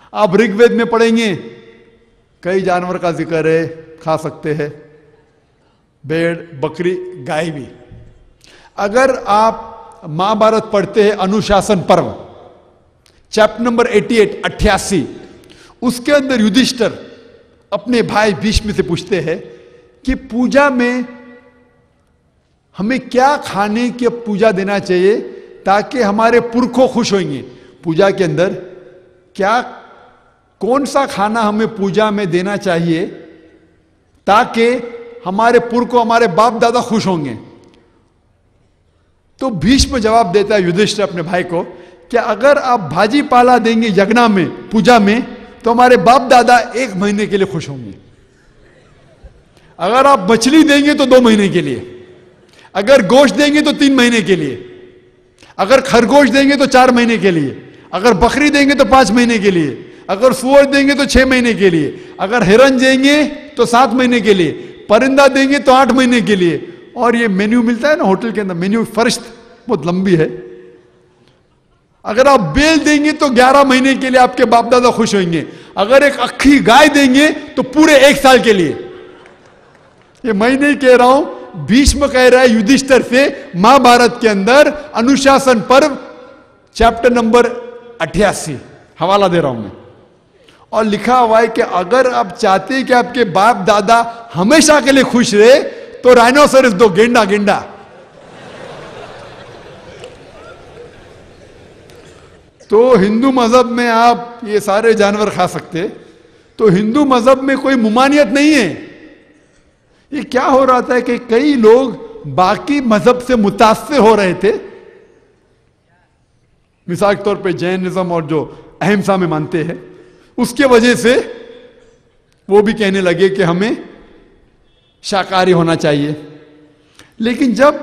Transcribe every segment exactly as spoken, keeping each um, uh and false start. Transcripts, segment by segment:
آپ ऋग वेद में पढ़ेंगे कई जानवर का जिक्र है, खा सकते हैं, भेड़, बकरी, गाय भी। अगर आप महाभारत पढ़ते हैं अनुशासन पर्व चैप्टर नंबर अठासी, अट्ठासी, उसके अंदर युधिष्ठिर अपने भाई भीष्म से पूछते हैं कि पूजा में हमें क्या खाने की पूजा देना चाहिए ताकि हमारे पुरखों खुश होंगे। पूजा के अंदर क्या कौन सा खाना हमें पूजा में देना चाहिए ताकि हमारे पुरखों, हमारे बाप दादा खुश होंगे। तो भीष्म जवाब देता है युधिष्ठिर अपने भाई को कि अगर आप भाजी पाला देंगे यज्ञ में, पूजा में, तो हमारे बाप दादा एक महीने के लिए खुश होंगे। अगर आप मछली देंगे तो दो महीने के लिए, अगर गोश्त देंगे तो तीन महीने के लिए, अगर खरगोश देंगे तो चार महीने के लिए, अगर बकरी देंगे तो पांच महीने के लिए, अगर सुअर देंगे तो छह महीने के लिए, अगर हिरन देंगे तो सात महीने के लिए, परिंदा देंगे तो आठ महीने के लिए। और ये मेन्यू मिलता है ना होटल के अंदर, मेन्यू फरिश्त बहुत लंबी है। अगर आप बेल देंगे तो ग्यारह महीने के लिए आपके बाप दादा खुश होंगे। अगर एक अक्खी गाय देंगे तो पूरे एक साल के लिए। ये मैं नहीं कह रहा हूं, भीष्म कह रहा है युधिष्ठिर से महाभारत के अंदर अनुशासन पर्व चैप्टर नंबर अट्ठासी, हवाला दे रहा हूं मैं। और लिखा हुआ है कि अगर आप चाहते हैं कि आपके बाप दादा हमेशा के लिए खुश रहे तो राइनोसरस दो, गेंडा गेंडा। तो हिंदू मजहब में आप ये सारे जानवर खा सकते, तो हिंदू मजहब में कोई मुमानियत नहीं है। ये क्या हो रहा था कि कई लोग बाकी मजहब से मुतासिर हो रहे थे। मिसाल के तौर पे जैनिज्म और जो अहिंसा में मानते हैं, उसके वजह से वो भी कहने लगे कि हमें शाकाहारी होना चाहिए। लेकिन जब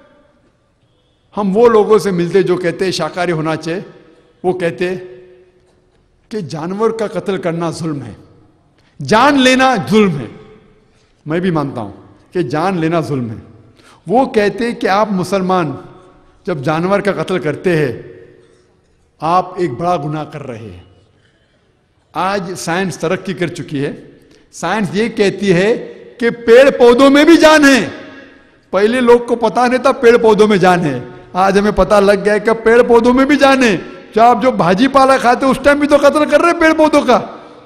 हम वो लोगों से मिलते जो कहते हैं शाकाहारी होना चाहिए, वो कहते कि जानवर का कत्ल करना जुल्म है, जान लेना जुल्म है। मैं भी मानता हूं कि जान लेना जुल्म है। वो कहते कि आप मुसलमान जब जानवर का कत्ल करते हैं आप एक बड़ा गुनाह कर रहे हैं। आज साइंस तरक्की कर चुकी है। साइंस ये कहती है कि पेड़ पौधों में भी जान है। पहले लोग को पता नहीं था पेड़ पौधों में जान है, आज हमें पता लग गया है कि पेड़ पौधों में भी जान है। जो आप जो भाजी पाला खाते उस टाइम भी तो कत्ल कर रहे हैं पेड़ पौधों का।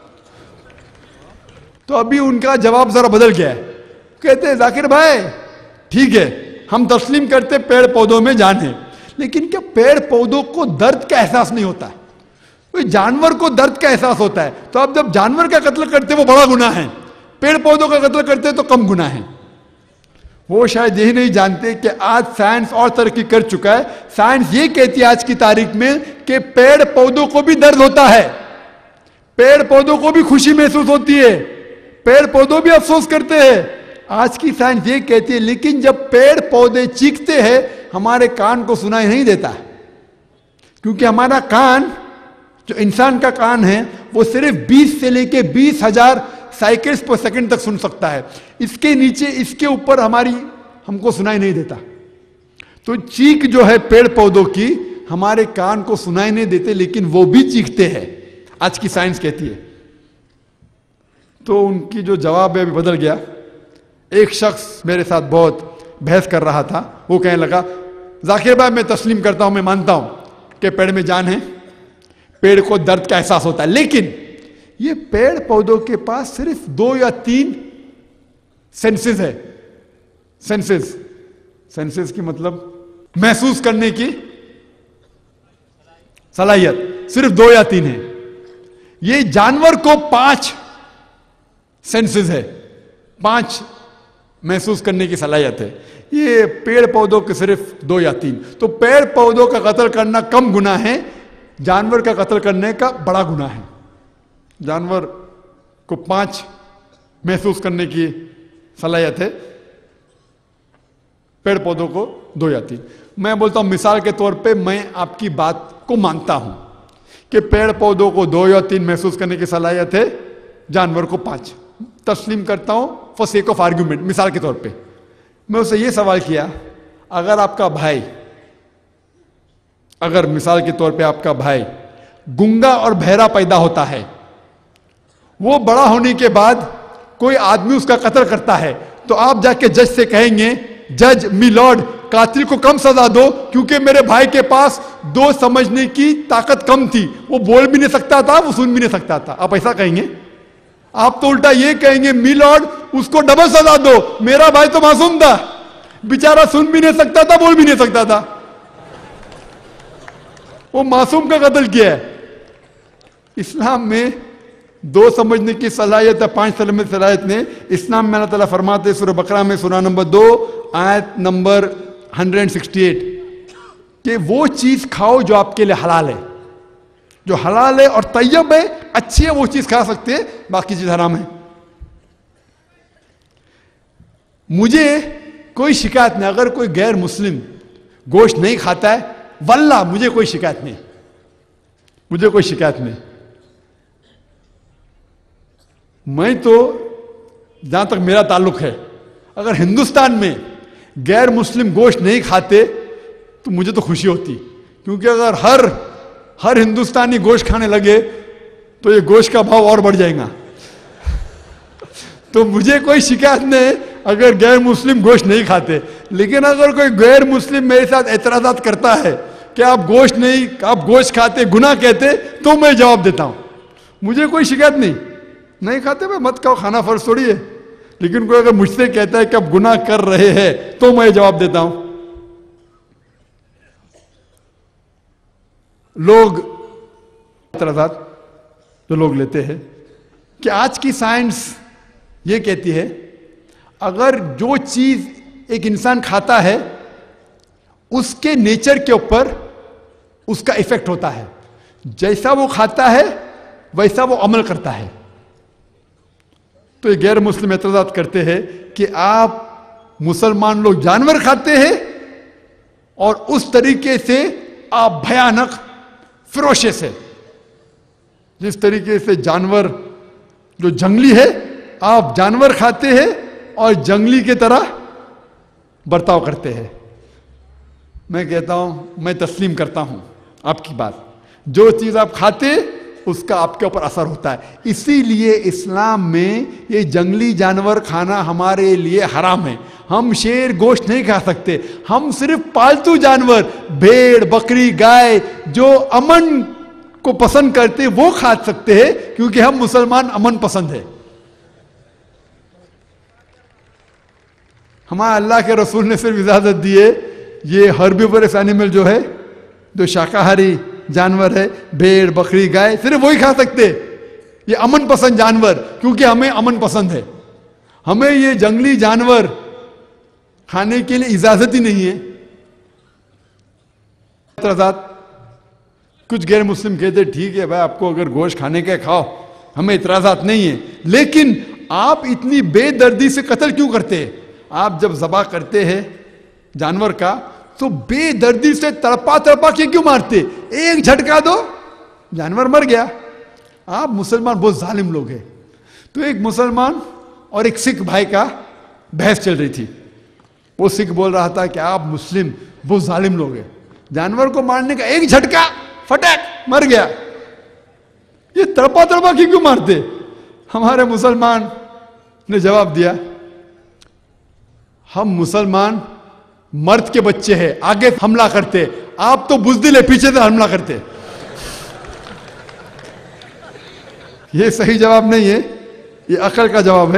तो अभी उनका जवाब जरा बदल गया है। कहते हैं जाकिर भाई ठीक है, हम तस्लीम करते पेड़ पौधों में जान है, लेकिन क्या पेड़ पौधों को दर्द का एहसास नहीं होता है? कोई जानवर को दर्द का एहसास होता है। तो आप जब जानवर का कत्ल करते वो बड़ा गुनाह है, पेड़ पौधों का कत्ल करते तो कम गुनाह है। वो शायद यही नहीं जानते कि आज साइंस और तरक्की कर चुका है। साइंस ये कहती है आज की तारीख में कि पेड़ पौधों को भी दर्द होता है, पेड़ पौधों को भी खुशी महसूस होती है, पेड़ पौधों भी अफसोस करते हैं। आज की साइंस ये कहती है, लेकिन जब पेड़ पौधे चीखते हैं हमारे कान को सुनाई नहीं देता, क्योंकि हमारा कान जो इंसान का कान है वो सिर्फ बीस से लेके बीस हजार साइकिल्स पर सेकंड तक सुन सकता है। इसके नीचे, इसके ऊपर हमारी हमको सुनाई नहीं देता। तो चीख जो है पेड़ पौधों की हमारे कान को सुनाई नहीं देते, लेकिन वो भी चीखते हैं, आज की साइंस कहती है। तो उनकी जो जवाब है अभी बदल गया। एक शख्स मेरे साथ बहुत बहस कर रहा था, वो कहने लगा जाकिर भाई मैं तस्लीम करता हूं, मैं मानता हूं कि पेड़ में जान है, पेड़ को दर्द का एहसास होता है, लेकिन ये पेड़ पौधों के पास सिर्फ दो या तीन सेंसेस है। सेंसेस सेंसेस की मतलब महसूस करने की सलाहियत सिर्फ दो या तीन है। ये जानवर को पांच सेंसेस है, पांच महसूस करने की सलाहियत है। ये पेड़ पौधों के सिर्फ दो या तीन। तो पेड़ पौधों का कत्ल करना कम गुनाह है, जानवर का कत्ल करने का बड़ा गुनाह है। जानवर को पांच महसूस करने की सलाहियत है, पेड़ पौधों को दो या तीन। मैं बोलता हूं मिसाल के तौर पे मैं आपकी बात को मानता हूं कि पेड़ पौधों को दो या तीन महसूस करने की सलाहियत है, जानवर को पांच। तस्लीम करता हूं फॉर सेक ऑफ आर्ग्यूमेंट। मिसाल के तौर पे मैं उससे यह सवाल किया, अगर आपका भाई, अगर मिसाल के तौर पे आपका भाई گنگا اور بہرا پیدا ہوتا ہے. وہ بڑا ہونے کے بعد کوئی آدمی اس کا قتل کرتا ہے تو آپ جا کے جج سے کہیں گے جج می لارڈ قاتل کو کم سزا دو کیونکہ میرے بھائی کے پاس دو سمجھنے کی طاقت کم تھی, وہ بول بھی نہیں سکتا تھا, وہ سن بھی نہیں سکتا تھا. آپ ایسا کہیں گے؟ آپ تو الٹا یہ کہیں گے می لارڈ اس کو ڈبل سزا دو, میرا بھائی تو معصوم تھا, بیچارہ سن بھی نہیں سکتا تھا, بول بھی نہیں سکتا تھا, وہ معصوم کا قتل کیا ہے. اسلام میں دو سمجھنے کی صلاحیت ہے, پانچ سمجھنے کی صلاحیت نے. اسلام میں اللہ تعالیٰ فرماتے ہیں سورہ بقرہ میں سورہ نمبر دو آیت نمبر ایک سو اڑسٹھ کہ وہ چیز کھاؤ جو آپ کے لیے حلال ہے, جو حلال ہے اور طیب ہے, اچھی ہے, وہ چیز کھا سکتے ہیں, باقی چیز حرام ہے. مجھے کوئی شکایت نہیں اگر کوئی غیر مسلم گوشت نہیں کھاتا ہے, واللہ مجھے کوئی شکایت نہیں, مجھے کوئی شکایت نہیں. میں تو جہاں تک میرا تعلق ہے اگر ہندوستان میں غیر مسلم گوشت نہیں کھاتے تو مجھے تو خوشی ہوتی, کیونکہ اگر ہر ہر ہندوستانی گوشت کھانے لگے تو یہ گوشت کا بھاؤ اور بڑھ جائے گا. تو مجھے کوئی شکایت نہیں اگر غیر مسلم گوشت نہیں کھاتے. لیکن اگر کوئی غیر مسلم میرے ساتھ اعتراضات کرتا ہے کہ آپ گوشت نہیں, آپ گوشت کھاتے گناہ کہتے, تو میں جواب دیتا ہوں مجھے کوئی شکایت نہیں, نہیں کھاتے میں مت کھاؤ, کھانا فرض تھوڑی ہے. لیکن کوئی اگر مجھ سے کہتا ہے کہ آپ گناہ کر رہے ہیں تو میں جواب دیتا ہوں. لوگ اعتراضات جو لوگ لیتے ہیں کہ آج کی سائنس یہ کہتی ہے اگر جو چیز ایک انسان کھاتا ہے اس کے نیچر کے اوپر اس کا ایفیکٹ ہوتا ہے, جیسا وہ کھاتا ہے ویسا وہ عمل کرتا ہے. تو یہ غیر مسلم اعتراضات کرتے ہیں کہ آپ مسلمان لوگ جانور کھاتے ہیں اور اس طریقے سے آپ بھیانک فروشس ہے, جس طریقے سے جانور جو جنگلی ہے آپ جانور کھاتے ہیں اور جنگلی کی طرح برتاؤ کرتے ہیں. میں کہتا ہوں میں تسلیم کرتا ہوں آپ کی بات, جو چیز آپ کھاتے اس کا آپ کے اوپر اثر ہوتا ہے. اسی لیے اسلام میں یہ جنگلی جانور کھانا ہمارے لیے حرام ہے. ہم شیر گوشت نہیں کھا سکتے, ہم صرف پالتو جانور بھیڑ بکری گائے جو امن کو پسند کرتے وہ کھا سکتے ہیں, کیونکہ ہم مسلمان امن پسند ہیں. ہمارا اللہ کے رسول نے صرف اجازت دی ہے یہ ہربیورس اینیمل جو ہے, جو شاکاہاری جانور ہے, بھیڑ بکری گائے, صرف وہی کھا سکتے. یہ امن پسند جانور, کیونکہ ہمیں امن پسند ہے, ہمیں یہ جنگلی جانور کھانے کے لیے اجازت ہی نہیں ہے. اعتراضات کچھ غیر مسلم کہتے ٹھیک ہے بھائی آپ کو اگر گوشت کھانے کا کھاؤ, ہمیں اعتراضات نہیں ہے, لیکن آپ اتنی بے دردی سے قتل کیوں کرتے ہیں؟ آپ جب ذبح کرتے ہیں جانور کا تو بے دردی سے تڑپا تڑپا کے کیوں مارتے؟ ایک جھٹکا دو جانور مر گیا. آپ مسلمان بہت ظالم لوگ ہیں. تو ایک مسلمان اور ایک سکھ بھائی کا بحث چل رہی تھی. وہ سکھ بول رہا تھا کہ آپ مسلم بہت ظالم لوگ ہیں, جانور کو مارنے کا ایک جھٹکا فٹک مر گیا, یہ تڑپا تڑپا کے کیوں مارتے؟ ہمارے مسلمان نے جواب دیا ہم مسلمان مرد کے بچے ہیں, آگے حملہ کرتے, آپ تو بزدل ہے پیچھے سے حملہ کرتے. یہ صحیح جواب نہیں ہے, یہ عقل کا جواب ہے,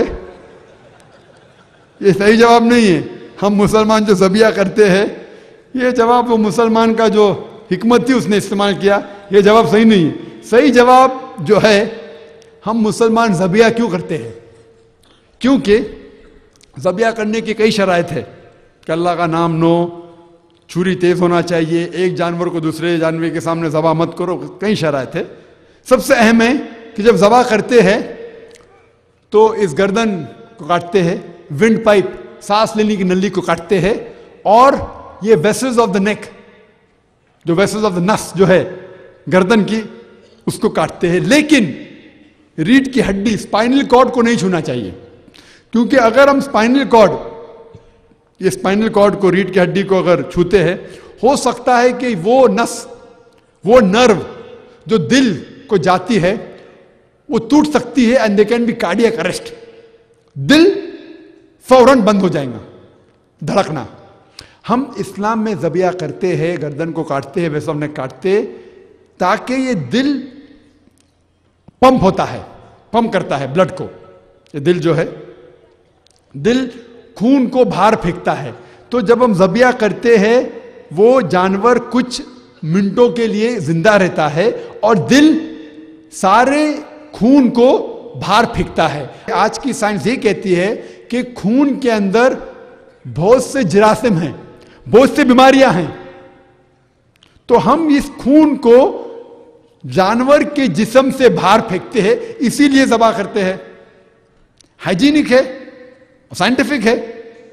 یہ صحیح جواب نہیں ہے. ہم مسلمان جو ذبیحہ کرتے ہیں, یہ جواب وہ مسلمان کا جو حکمت تھی اس نے استعمال کیا, یہ جواب صحیح نہیں ہے. صحیح جواب جو ہے ہم مسلمان ذبیحہ کیوں کرتے ہیں, کیونکہ ذبیحہ کرنے کی کئی شرائط ہے کہ اللہ کا نام نو, چھری تیز ہونا چاہیے, ایک جانور کو دوسرے جانور کے سامنے ذبح مت کرو, کئی شرائط ہے. سب سے اہم ہے کہ جب ذبح کرتے ہیں تو اس گردن کو کاٹتے ہیں, ونڈ پائپ سانس لینے کی نلی کو کاٹتے ہیں, اور یہ ویسلز آف دا نیک, جو ویسلز آف دا نس جو ہے گردن کی, اس کو کاٹتے ہیں. لیکن ریڑھ کی ہڈی اسپائنل کارڈ کو نہیں چھونا چاہیے, کیونکہ اگر ہم اسپائنل کارڈ یہ اسپائنل کارڈ کو, ریڑھ کی ہڈی کو اگر چھوتے ہیں, ہو سکتا ہے کہ وہ نس وہ نرو جو دل کو جاتی ہے وہ ٹوٹ سکتی ہے and they can be cardiac arrest. دل فوراً بند ہو جائے گا دھڑکنا. ہم اسلام میں ذبیحہ کرتے ہیں, گردن کو کاٹتے ہیں, ویسے ہم نے کاٹتے تاکہ یہ دل پمپ ہوتا ہے, پمپ کرتا ہے بلڈ کو. یہ دل جو ہے, دل خون کو باہر پھینکتا ہے. تو جب ہم ذبیحہ کرتے ہیں وہ جانور کچھ منٹوں کے لیے زندہ رہتا ہے اور دل سارے خون کو باہر پھینکتا ہے. آج کی سائنس یہ کہتی ہے کہ خون کے اندر بہت سے جراثیم ہیں, بہت سے بیماریاں ہیں. تو ہم اس خون کو جانور کے جسم سے باہر پھینکتے ہیں, اسی لیے ذبح کرتے ہیں. ہائیجینک ہے, سائنٹیفک ہے.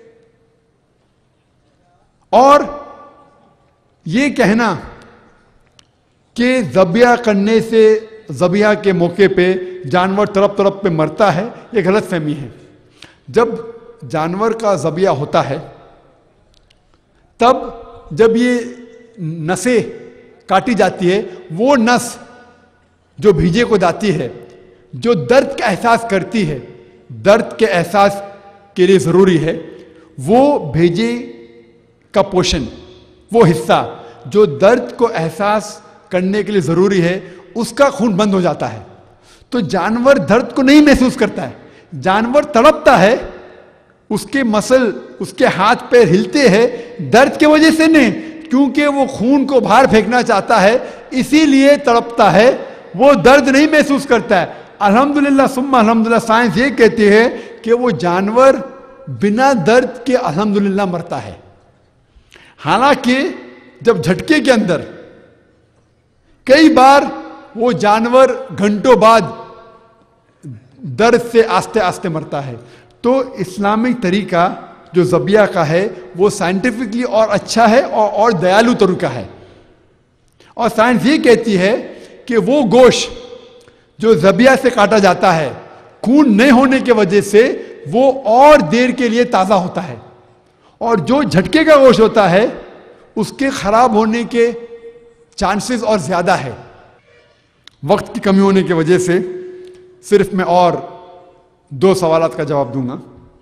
اور یہ کہنا کہ ذبیحہ کرنے سے, ذبیحہ کے موقع پہ جانور تڑپ تڑپ پہ مرتا ہے, یہ غلط فہمی ہے. جب جانور کا ذبیحہ ہوتا ہے تب جب یہ نسیں کاٹی جاتی ہے, وہ نس جو بھیجے کو جاتی ہے, جو درد کا احساس کرتی ہے, درد کے احساس کے لیے ضروری ہے, وہ بھیجے کا پورشن, وہ حصہ جو درد کو احساس کرنے کے لیے ضروری ہے, اس کا خون بند ہو جاتا ہے. تو جانور درد کو نہیں محسوس کرتا ہے, جانور تڑپتا ہے, اس کے مسل, اس کے ہاتھ پیر ہلتے ہیں درد کی وجہ سے نہیں, کیونکہ وہ خون کو باہر پھینکنا چاہتا ہے, اسی لیے تڑپتا ہے, وہ درد نہیں محسوس کرتا ہے. الحمدللہ ثم الحمدللہ سائنس یہ کہتی ہے کہ وہ جانور بنا درد کے الحمدللہ مرتا ہے. حالانکہ جب جھٹکے کے اندر کئی بار وہ جانور گھنٹوں بعد درد سے آستے آستے مرتا ہے. تو اسلامک طریقہ جو ذبیحہ کا ہے وہ سائنٹیفکلی اور اچھا ہے اور اور دیالو طریقہ ہے. اور سائنس یہ کہتی ہے کہ وہ گوشت جو ذبیحہ سے کاٹا جاتا ہے, خون نہیں ہونے کی وجہ سے وہ اور دیر کے لیے تازہ ہوتا ہے, اور جو جھٹکے کا گوشت ہوتا ہے اس کے خراب ہونے کے چانسز اور زیادہ ہے. وقت کی کمی ہونے کی وجہ سے صرف میں اور دو سوالات کا جواب دوں گا.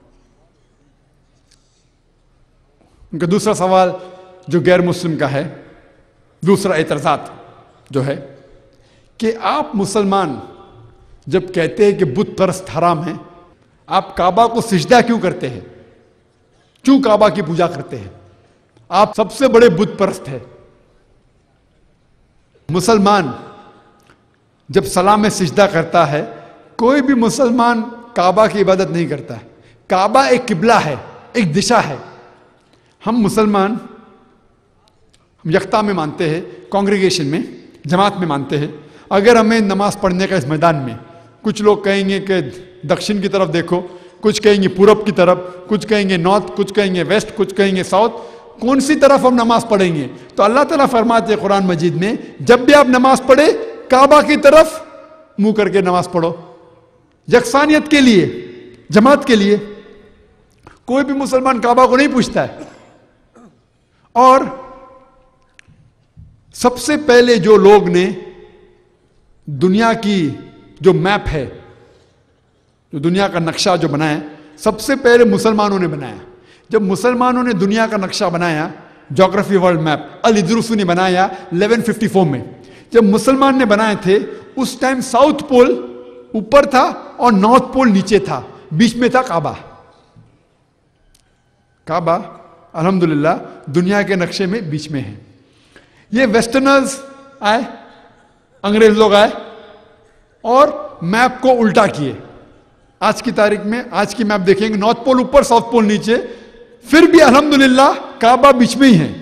ان کا دوسرا سوال جو غیر مسلم کا ہے, دوسرا اعتراضات جو ہے کہ آپ مسلمان جب کہتے ہیں کہ بت پرست حرام ہے, آپ کعبہ کو سجدہ کیوں کرتے ہیں, کیوں کعبہ کی پوجا کرتے ہیں, آپ سب سے بڑے بت پرست ہیں. مسلمان جب سلام میں سجدہ کرتا ہے, کوئی بھی مسلمان کعبہ کی عبادت نہیں کرتا ہے. کعبہ ایک قبلہ ہے, ایک دشا ہے. ہم مسلمان ہم یکتا میں مانتے ہیں, کانگریگیشن میں, جماعت میں مانتے ہیں. اگر ہمیں نماز پڑھنے کا اس میدان میں کچھ لوگ کہیں گے کہ دکشن کی طرف دیکھو, کچھ کہیں گے پورب کی طرف, کچھ کہیں گے نارتھ, کچھ کہیں گے ویسٹ, کچھ کہیں گے ساؤتھ, کون سی طرف ہم نماز پڑھیں گے؟ تو اللہ تعالیٰ فرماتے ہیں قرآن مجید میں, جب بھی آپ نماز پڑھے کعبہ کی طرف منہ کر کے نماز پڑھو. یکسانیت کے لیے, جماعت کے لیے. کوئی بھی مسلمان کعبہ کو نہیں پوچھتا ہے. اور سب سے پہلے جو لوگ نے دنیا کی جو میپ ہے, جو دنیا کا نقشہ جو بنایا, سب سے پہلے مسلمانوں نے بنایا. جب مسلمانوں نے دنیا کا نقشہ بنایا, جغرافی ورلڈ میپ, الادروسی نے بنایا الیون ففٹی فور میں. جب مسلمان نے بنائے تھے اس ٹائم ساؤتھ پول اوپر تھا اور نارتھ پول نیچے تھا, بیچ میں تھا کعبہ. کعبہ الحمدللہ دنیا کے نقشے میں بیچ میں ہے. یہ ویسٹرنرز آئے, انگریز لوگ آئے اور میپ کو الٹا کیے. آج کی تاریخ میں آج کی میپ دیکھیں گے, نارتھ پول اوپر, ساؤتھ پول نیچے, پھر بھی الحمدللہ کعبہ بیچ میں ہی ہے.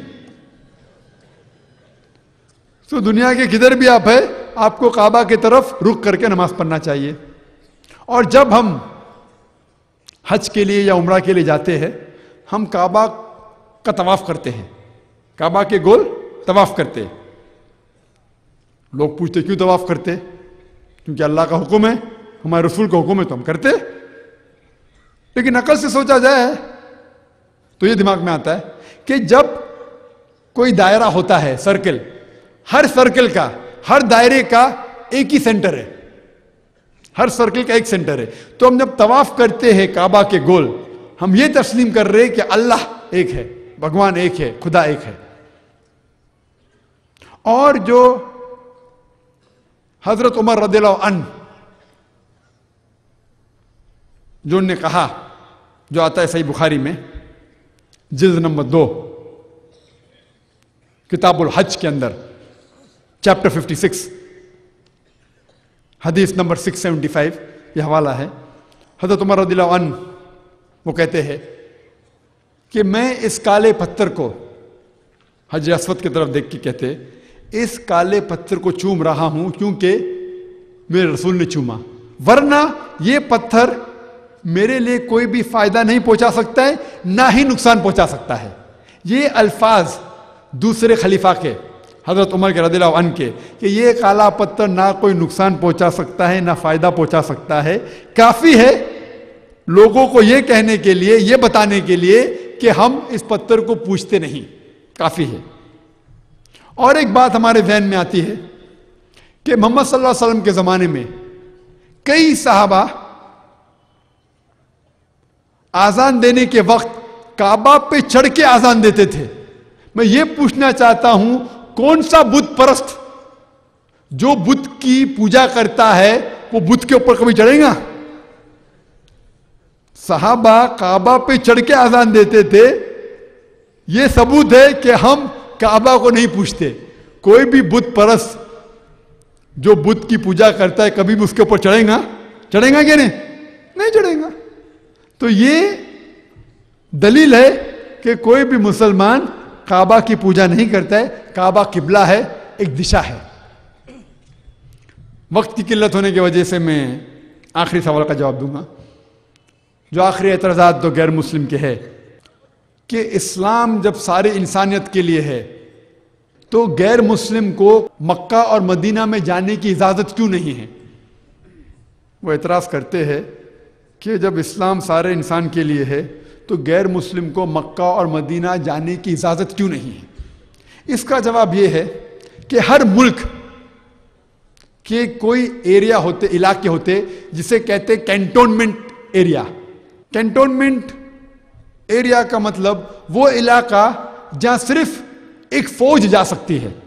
تو دنیا کے کدھر بھی آپ ہے, آپ کو کعبہ کی طرف رخ کر کے نماز پڑھنا چاہیے. اور جب ہم حج کے لیے یا عمرہ کے لیے جاتے ہیں, ہم کعبہ کا طواف کرتے ہیں, کعبہ کے گول طواف کرتے ہیں. لوگ پوچھتے کیوں طواف کرتے؟ کیونکہ اللہ کا حکم ہے, ہمارے رسول کا حکم ہے تو ہم کرتے. لیکن عقل سے سوچا جائے تو یہ دماغ میں آتا ہے کہ جب کوئی دائرہ ہوتا ہے, سرکل, ہر سرکل کا ہر دائرے کا ایک ہی سینٹر ہے، ہر سرکل کا ایک سینٹر ہے. تو ہم جب طواف کرتے ہیں کعبہ کے گول، ہم یہ تسلیم کر رہے ہیں کہ اللہ ایک ہے، بھگوان ایک ہے، خدا ایک ہے. اور جو حضرت عمر رضی اللہ عنہ جو نے کہا، جو آتا ہے صحیح بخاری میں جلد نمبر دو کتاب الحج کے اندر چیپٹر ففٹی سکس حدیث نمبر سکس سیونٹی فائیو، یہ حوالہ ہے. حضرت عمر رضی اللہ عنہ وہ کہتے ہیں کہ میں اس کالے پتھر کو، حجر اسود کی طرف دیکھ کے کہتے، اس کالے پتھر کو چوم رہا ہوں کیونکہ میرے رسول نے چوما، ورنہ یہ پتھر میرے لیے کوئی بھی فائدہ نہیں پہنچا سکتا ہے، نہ ہی نقصان پہنچا سکتا ہے. یہ الفاظ دوسرے خلیفہ کے، حضرت عمر کے رضی اللہ عنہ کے، کہ یہ کالا پتھر نہ کوئی نقصان پہنچا سکتا ہے نہ فائدہ پہنچا سکتا ہے، کافی ہے لوگوں کو یہ کہنے کے لیے، یہ بتانے کے لیے کہ ہم اس پتھر کو پوجتے نہیں، کافی ہے. اور ایک بات ہمارے ذہن میں آتی ہے کہ محمد صلی اللہ علیہ وسلم کے زمانے میں کئی صحابہ آذان دینے کے وقت کعبہ پہ چڑھ کے آذان دیتے تھے. میں یہ پوچھنا چاہتا ہوں، کون سا بت پرست جو بت کی پوجا کرتا ہے وہ بت کے اوپر کبھی چڑھے گا؟ صحابہ کعبہ پہ چڑھ کے آذان دیتے تھے. یہ ثبوت ہے کہ ہم کعبہ کو نہیں پوچھتے. کوئی بھی بت پرست جو بت کی پوجا کرتا ہے کبھی بھی اس کے اوپر چڑھے گا؟ چڑھے گا کہ نہیں؟ نہیں چڑھے گا. تو یہ دلیل ہے کہ کوئی بھی مسلمان کعبہ کی پوجا نہیں کرتا ہے. کعبہ قبلہ ہے، ایک دشا ہے. وقت کی قلت ہونے کی وجہ سے میں آخری سوال کا جواب دوں گا. جو آخری اعتراضات تو غیر مسلم کے ہے کہ اسلام جب ساری انسانیت کے لیے ہے تو غیر مسلم کو مکہ اور مدینہ میں جانے کی اجازت کیوں نہیں ہے؟ وہ اعتراض کرتے ہیں کہ جب اسلام سارے انسان کے لیے ہے تو غیر مسلم کو مکہ اور مدینہ جانے کی اجازت کیوں نہیں ہے؟ اس کا جواب یہ ہے کہ ہر ملک کے کوئی ایریا ہوتے، علاقے ہوتے جسے کہتے کینٹونمنٹ ایریا. کینٹونمنٹ ایریا کا مطلب وہ علاقہ جہاں صرف ایک فوج جا سکتی ہے.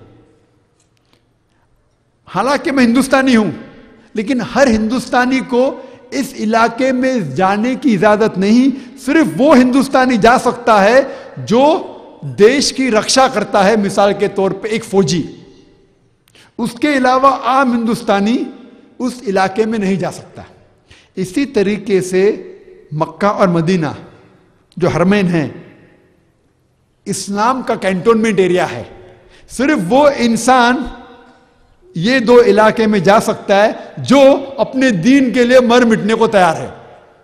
حالانکہ میں ہندوستانی ہوں لیکن ہر ہندوستانی کو اس علاقے میں جانے کی اجازت نہیں. صرف وہ ہندوستانی جا سکتا ہے جو دیش کی رکشا کرتا ہے، مثال کے طور پہ ایک فوجی. اس کے علاوہ عام ہندوستانی اس علاقے میں نہیں جا سکتا. اسی طریقے سے مکہ اور مدینہ جو حرمین ہیں، اسلام کا کینٹونمنٹ ایریا ہے. صرف وہ انسان یہ دو علاقے میں جا سکتا ہے جو اپنے دین کے لیے مر مٹنے کو تیار ہے.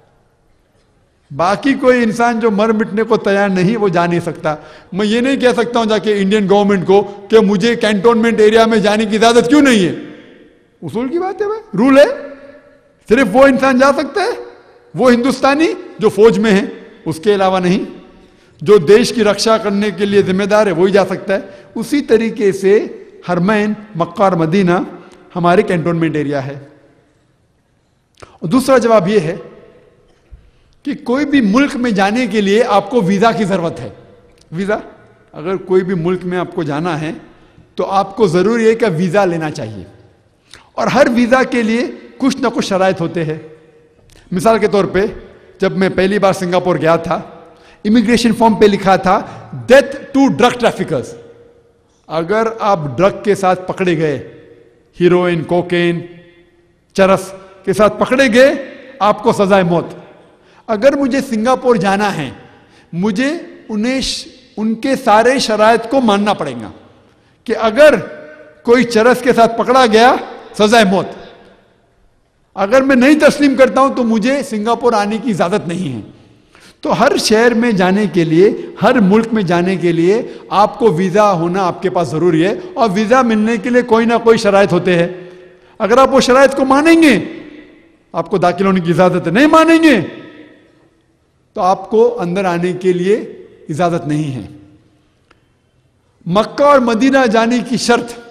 باقی کوئی انسان جو مر مٹنے کو تیار نہیں وہ جا نہیں سکتا. میں یہ نہیں کہہ سکتا ہوں جا کے انڈین گورنمنٹ کو کہ مجھے کینٹونمنٹ ایریا میں جانے کی اجازت کیوں نہیں ہے. اصول کی بات ہے بھائی، رول ہے. صرف وہ انسان جا سکتا ہے، وہ ہندوستانی جو فوج میں ہے، اس کے علاوہ نہیں. جو دیش کی رکشا کرنے کے لیے ذمہ دار ہے وہی جا سکتا ہے. اسی طریقے سے حرمین مکہ اور مدینہ ہمارے کینٹونمنٹ ایریا ہے. اور دوسرا جواب یہ ہے کہ کوئی بھی ملک میں جانے کے لیے آپ کو ویزا کی ضرورت ہے. ویزا، اگر کوئی بھی ملک میں آپ کو جانا ہے تو آپ کو ضروری ہے کہ ویزا لینا چاہیے. اور ہر ویزا کے لیے کچھ نہ کچھ شرائط ہوتے ہیں. مثال کے طور پہ جب میں پہلی بار سنگاپور گیا تھا، امیگریشن فارم پہ لکھا تھا ڈیتھ ٹو ڈرگ ٹریفکرز. اگر آپ ڈرگ کے ساتھ پکڑے گئے، ہیروئن، کوکین، چرس کے ساتھ پکڑے گئے، آپ کو سزائے موت. اگر مجھے سنگاپور جانا ہے، مجھے انہیں ان کے سارے شرائط کو ماننا پڑے گا کہ اگر کوئی چرس کے ساتھ پکڑا گیا سزائے موت. اگر میں نہیں تسلیم کرتا ہوں تو مجھے سنگاپور آنے کی اجازت نہیں ہے. تو ہر شہر میں جانے کے لیے، ہر ملک میں جانے کے لیے آپ کو ویزا ہونا آپ کے پاس ضروری ہے. اور ویزا ملنے کے لیے کوئی نہ کوئی شرائط ہوتے ہیں. اگر آپ وہ شرائط کو مانیں گے آپ کو داخل ہونے کی اجازت ہے، نہیں مانیں گے تو آپ کو اندر آنے کے لیے اجازت نہیں ہے. مکہ اور مدینہ جانے کی شرط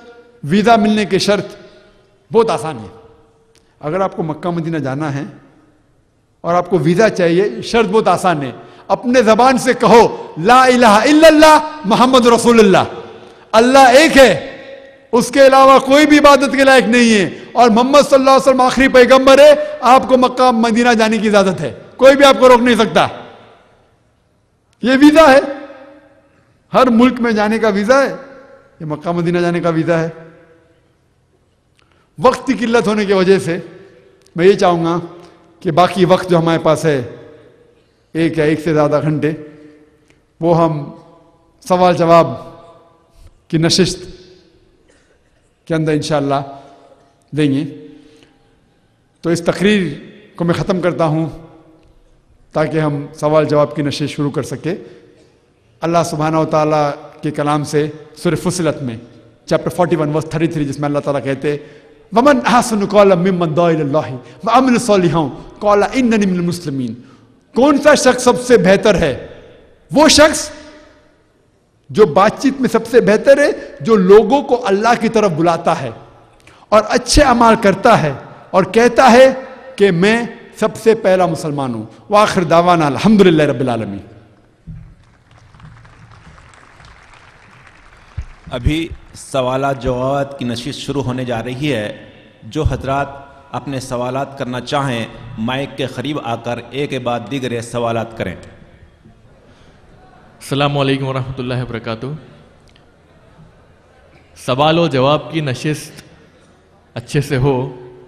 ویزا ملنے کی شرط بہت آسان ہے. اگر آپ کو مکہ مدینہ جانا ہے اور آپ کو ویزا چاہیے، شرط بہت آسان ہے. اپنے زبان سے کہو لا الہ الا اللہ محمد رسول اللہ، اللہ ایک ہے، اس کے علاوہ کوئی بھی عبادت کے لائق نہیں ہے، اور محمد صلی اللہ علیہ وسلم آخری پیغمبر ہے. آپ کو مکہ مدینہ جانے کی اجازت ہے، کوئی بھی آپ کو روک نہیں سکتا. یہ ویزا ہے، ہر ملک میں جانے کا ویزا ہے، یہ مکہ مدینہ جانے کا ویزا ہے. وقت کی قلت ہونے کی وجہ سے میں یہ چاہوں گا کہ باقی وقت جو ہمارے پاس ہے، ایک یا ایک سے زیادہ گھنٹے، وہ ہم سوال جواب کی نشست کے اندر انشاءاللہ دیں گے. تو اس تقریر کو میں ختم کرتا ہوں تاکہ ہم سوال جواب کی نشست شروع کر سکے. اللہ سبحانہ و تعالیٰ کے کلام سے سورہ فصلت میں chapter forty one verse thirty three, جس میں اللہ تعالیٰ کہتے وَمَنْ أَحْسَنُ قَوْلًا مِّمَّنْ دَعَا إِلَى اللَّهِ وَعَمِلَ صَالِحًا قَالَ إِنَّنِي مِنَ الْمُسْلِمِينَ. کون سا شخص سب سے بہتر ہے؟ وہ شخص جو بات چیت میں سب سے بہتر ہے، جو لوگوں کو اللہ کی طرف بلاتا ہے اور اچھے اعمال کرتا ہے اور کہتا ہے کہ میں سب سے پہلا مسلمان ہوں. وآخر دعوانا الحمدللہ رب العالمین. ابھی سوالات جوابات کی نشست شروع ہونے جا رہی ہے. جو حضرات اپنے سوالات کرنا چاہیں مائک کے قریب آ کر ایک کے بعد دیگر سوالات کریں. السلام علیکم ورحمۃ اللہ وبرکاتہ. سوال و جواب کی نشست اچھے سے ہو،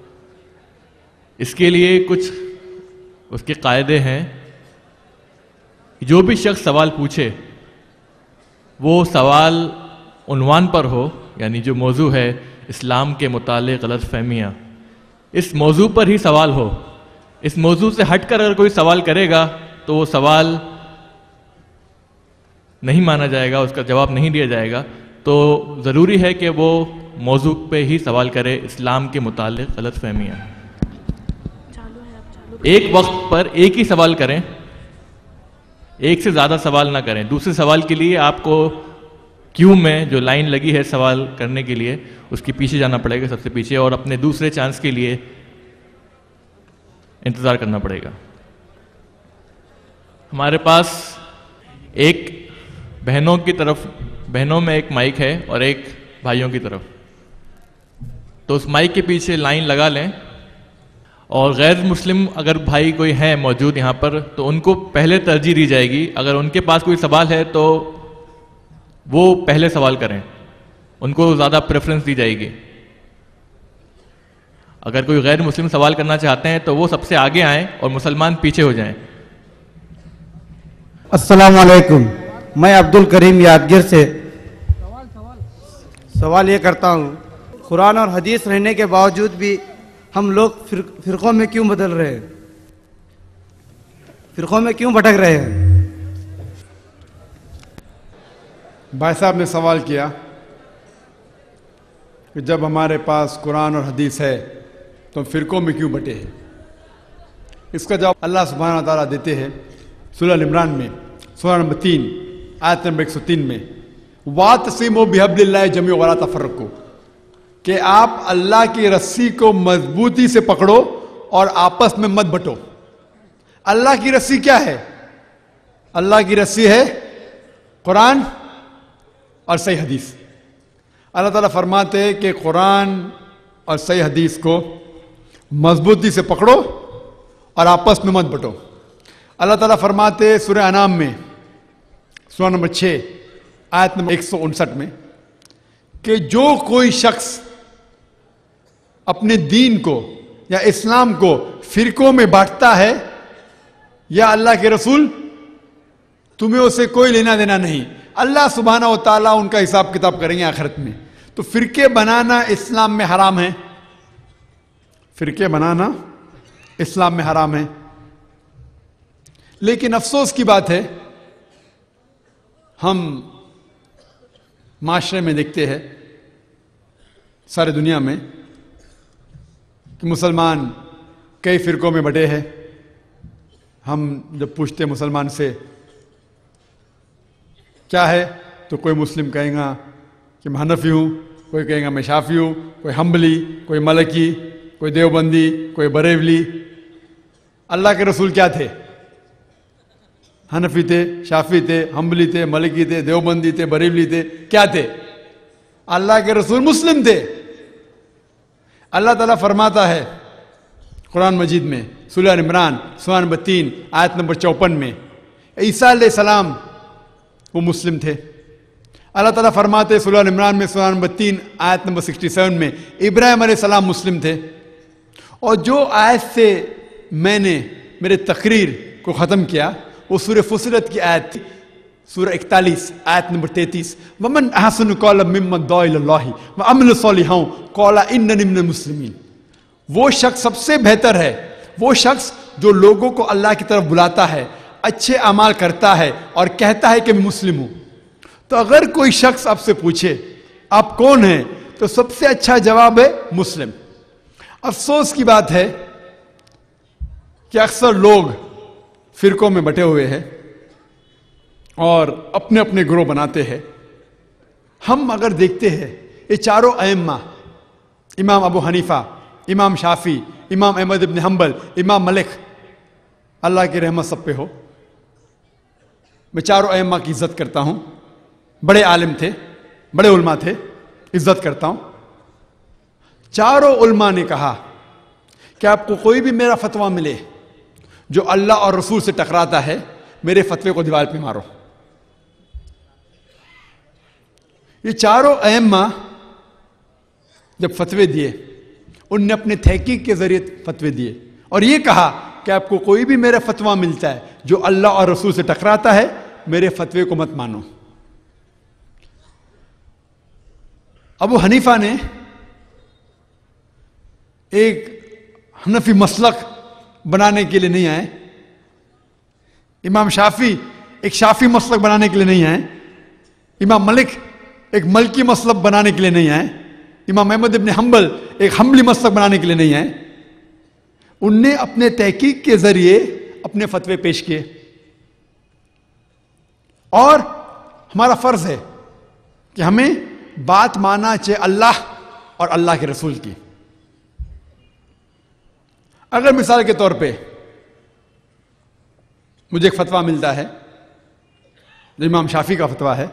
اس کے لیے کچھ اس کے قاعدے ہیں. جو بھی شخص سوال پوچھے وہ سوال عنوان پر ہو، یعنی جو موضوع ہے اسلام کے متعلق غلط فہمیاں، اس موضوع پر ہی سوال ہو. اس موضوع سے ہٹ کر اگر کوئی سوال کرے گا تو وہ سوال نہیں مانا جائے گا، اس کا جواب نہیں دیا جائے گا. تو ضروری ہے کہ وہ موضوع پہ ہی سوال کرے، اسلام کے متعلق غلط فہمیاں. ایک وقت پر ایک ہی سوال کریں، ایک سے زیادہ سوال نہ کریں. دوسرے سوال کے لیے آپ کو کیوں میں جو لائن لگی ہے سوال کرنے کے لیے اس کے پیچھے جانا پڑے گا، سب سے پیچھے، اور اپنے دوسرے چانس کے لیے انتظار کرنا پڑے گا. ہمارے پاس ایک بہنوں کی طرف بہنوں میں ایک مائک ہے اور ایک بھائیوں کی طرف. تو اس مائک کے پیچھے لائن لگا لیں، اور غیر مسلم اگر بھائی کوئی ہیں موجود یہاں پر تو ان کو پہلے ترجیح دی جائے گی. اگر ان کے پاس کوئی سوال ہے تو وہ پہلے سوال کریں، ان کو زیادہ پریفرنس دی جائے گی. اگر کوئی غیر مسلم سوال کرنا چاہتے ہیں تو وہ سب سے آگے آئیں اور مسلمان پیچھے ہو جائیں. السلام علیکم. میں عبد الکریم یادگیر سے سوال یہ کرتا ہوں، قرآن اور حدیث رہنے کے باوجود بھی ہم لوگ فرقوں میں کیوں بدل رہے ہیں، فرقوں میں کیوں بھٹک رہے ہیں؟ بھائی صاحب نے سوال کیا کہ جب ہمارے پاس قرآن اور حدیث ہے تو ہم فرقوں میں کیوں بٹے ہیں. اس کا جواب اللہ سبحانہ تعالیٰ دیتے ہیں سورہ عمران میں، سورہ نمبر تین آیت نمبر ایک سو تین میں، وَاعْتَصِمُوا بِحَبْلِ اللَّهِ جَمِيعًا وَلَا تَفَرَّقُوا، کہ آپ اللہ کی رسی کو مضبوطی سے پکڑو اور آپس میں مت بٹو. اللہ کی رسی کیا ہے؟ اللہ کی رسی ہے قرآن اور صحیح حدیث. اللہ تعالیٰ فرماتے ہیں کہ قرآن اور صحیح حدیث کو مضبوطی سے پکڑو اور آپس میں مت بٹو. اللہ تعالیٰ فرماتے ہیں سورہ انعام میں سورہ نمبر چھ آیت نمبر ایک سو انسٹھ میں کہ جو کوئی شخص اپنے دین کو یا اسلام کو فرقوں میں بانٹتا ہے، یا اللہ کے رسول تمہیں اسے کوئی لینا دینا نہیں. اللہ سبحانہ و تعالیٰ ان کا حساب کتاب کریں گے آخرت میں. تو فرقے بنانا اسلام میں حرام ہے، فرقے بنانا اسلام میں حرام ہے. لیکن افسوس کی بات ہے، ہم معاشرے میں دیکھتے ہیں سارے دنیا میں کہ مسلمان کئی فرقوں میں بٹے ہیں. ہم جب پوچھتے مسلمان سے کیا ہے تو کوئی مسلم کہیں گا کہ میں حنفی ہوں، کوئی کہے گا میں شافی ہوں، کوئی حنبلی، کوئی ملکی، کوئی دیوبندی، کوئی بریلوی۔ اللہ کے رسول کیا تھے؟ حنفی تھے، شافی تھے، حنبلی تھے، ملکی تھے، دیوبندی تھے، بریلوی تھے، کیا تھے؟ اللہ کے رسول مسلم تھے۔ اللہ تعالیٰ فرماتا ہے قرآن مجید میں سورہ عمران سورہ نمبر تین آیت نمبر چوپن میں، عیسیٰ علیہ السلام وہ مسلم تھے۔ اللہ تعالیٰ فرماتے ہیں سورہ عمران میں سورہ نمبر تین آیت نمبر سکسٹی سیون میں، ابراہیم علیہ السلام مسلم تھے۔ اور جو آیت سے میں نے میرے تقریر کو ختم کیا وہ سورہ فصلت کی آیت تھی، سورہ اکتالیس آیت نمبر تینتیس، وَمَنْ أَحْسَنُ قَوْلًا مِّمَّنْ دَعَا إِلَى اللَّهِ وَعَمِلَ صَالِحًا قَالَ إِنَّنِي مِنَ الْمُسْلِمِينَ۔ وہ شخص سب سے بہتر ہے، وہ شخص جو لوگوں کو اللہ کی طرف بلاتا ہے، اچھے اعمال کرتا ہے اور کہتا ہے کہ میں مسلم ہوں۔ تو اگر کوئی شخص آپ سے پوچھے آپ کون ہیں تو سب سے اچھا جواب ہے مسلم۔ افسوس کی بات ہے کہ اکثر لوگ فرقوں میں بٹے ہوئے ہیں اور اپنے اپنے گروہ بناتے ہیں۔ ہم اگر دیکھتے ہیں یہ چاروں ائمہ، امام ابو حنیفہ، امام شافی، امام احمد ابن حنبل، امام مالک، اللہ کی رحمت سب پہ ہو، میں چاروں ائمہ کی عزت کرتا ہوں، بڑے عالم تھے، بڑے علماء تھے، عزت کرتا ہوں۔ چاروں علماء نے کہا کہ آپ کو کوئی بھی میرا فتویٰ ملے جو اللہ اور رسول سے ٹکراتا ہے، میرے فتوے کو دیوار پہ مارو۔ یہ چاروں ائمہ جب فتوے دیے ان نے اپنے تحقیق کے ذریعے فتوے دیے اور یہ کہا کہ آپ کو کوئی بھی میرا فتویٰ ملتا ہے جو اللہ اور رسول سے ٹکراتا ہے، میرے فتوے کو مت مانو۔ ابو حنیفہ نے ایک حنفی مسلک بنانے کے لیے نہیں آئے، امام شافی ایک شافی مسلک بنانے کے لیے نہیں آئے، امام مالک ایک ملکی مسلک بنانے کے لیے نہیں آئے، امام احمد ابن حنبل ایک حنبلی مسلک بنانے کے لیے نہیں آئے۔ ان نے اپنے تحقیق کے ذریعے اپنے فتوے پیش کیے اور ہمارا فرض ہے کہ ہمیں بات ماننا چاہیے اللہ اور اللہ کے رسول کی۔ اگر مثال کے طور پہ مجھے ایک فتویٰ ملتا ہے، امام شافی کا فتویٰ ہے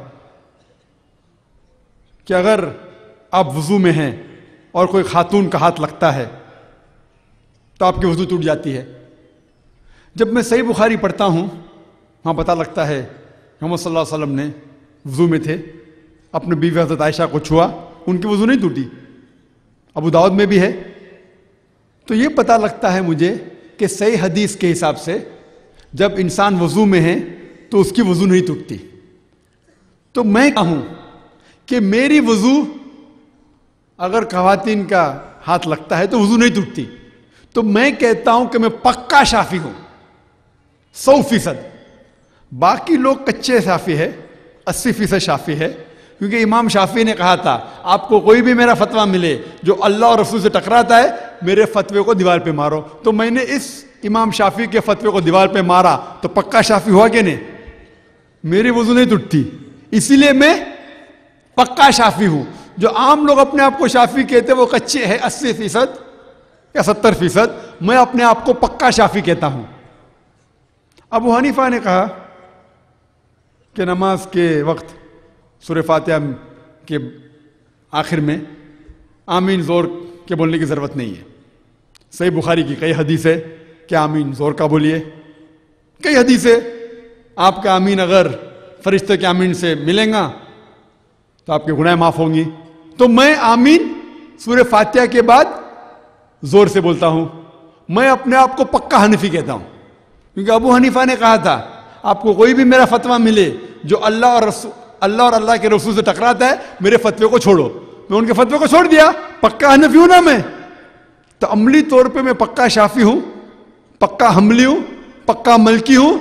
کہ اگر آپ وضو میں ہیں اور کوئی خاتون کا ہاتھ لگتا ہے تو آپ کی وضو ٹوٹ جاتی ہے۔ جب میں صحیح بخاری پڑھتا ہوں وہاں پتہ لگتا ہے محمد صلی اللہ علیہ وسلم نے وضو میں تھے، اپنے بیوی حضرت عائشہ کو چھوا، ان کی وضو نہیں ٹوٹی۔ ابو داؤد میں بھی ہے۔ تو یہ پتہ لگتا ہے مجھے کہ صحیح حدیث کے حساب سے جب انسان وضو میں ہے تو اس کی وضو نہیں ٹوٹتی۔ تو میں کہوں کہ میری وضو اگر خواتین کا ہاتھ لگتا ہے تو وضو نہیں ٹوٹتی، تو میں کہتا ہوں کہ میں پکا شافی ہوں، سو فیصد۔ باقی لوگ کچے شافی ہے، اسی فیصد شافی ہے، کیونکہ امام شافی نے کہا تھا آپ کو کوئی بھی میرا فتویٰ ملے جو اللہ اور رسول سے ٹکراتا ہے، میرے فتوے کو دیوار پہ مارو۔ تو میں نے اس امام شافی کے فتوے کو دیوار پہ مارا تو پکا شافی ہوا کہ نہیں؟ میری وضو نہیں ٹوٹتی، اسی لیے میں پکا شافی ہوں۔ جو عام لوگ اپنے آپ کو شافی کہتے وہ کچے ہیں، اسی فیصد یا ستر فیصد، میں اپنے آپ کو پکا شافی کہتا ہوں۔ ابو حنیفہ نے کہا کہ نماز کے وقت سورہ فاتحہ کے آخر میں آمین زور کے بولنے کی ضرورت نہیں ہے۔ صحیح بخاری کی کئی حدیث ہے کہ آمین زور کا بولیے، کئی حدیث ہے آپ کا آمین اگر فرشتے کے آمین سے ملیں گا تو آپ کے گناہ معاف ہوں گی۔ تو میں آمین سورہ فاتحہ کے بعد زور سے بولتا ہوں۔ میں اپنے آپ کو پکا حنفی کہتا ہوں، کیونکہ ابو حنیفہ نے کہا تھا آپ کو کوئی بھی میرا فتویٰ ملے جو اللہ اور رسول اللہ اور اللہ کے رسول سے ٹکراتا ہے، میرے فتوے کو چھوڑو۔ میں ان کے فتوے کو چھوڑ دیا، پکا حنفی ہوں نا میں۔ تو عملی طور پہ میں پکا شافی ہوں، پکا حنبلی ہوں، پکا ملکی ہوں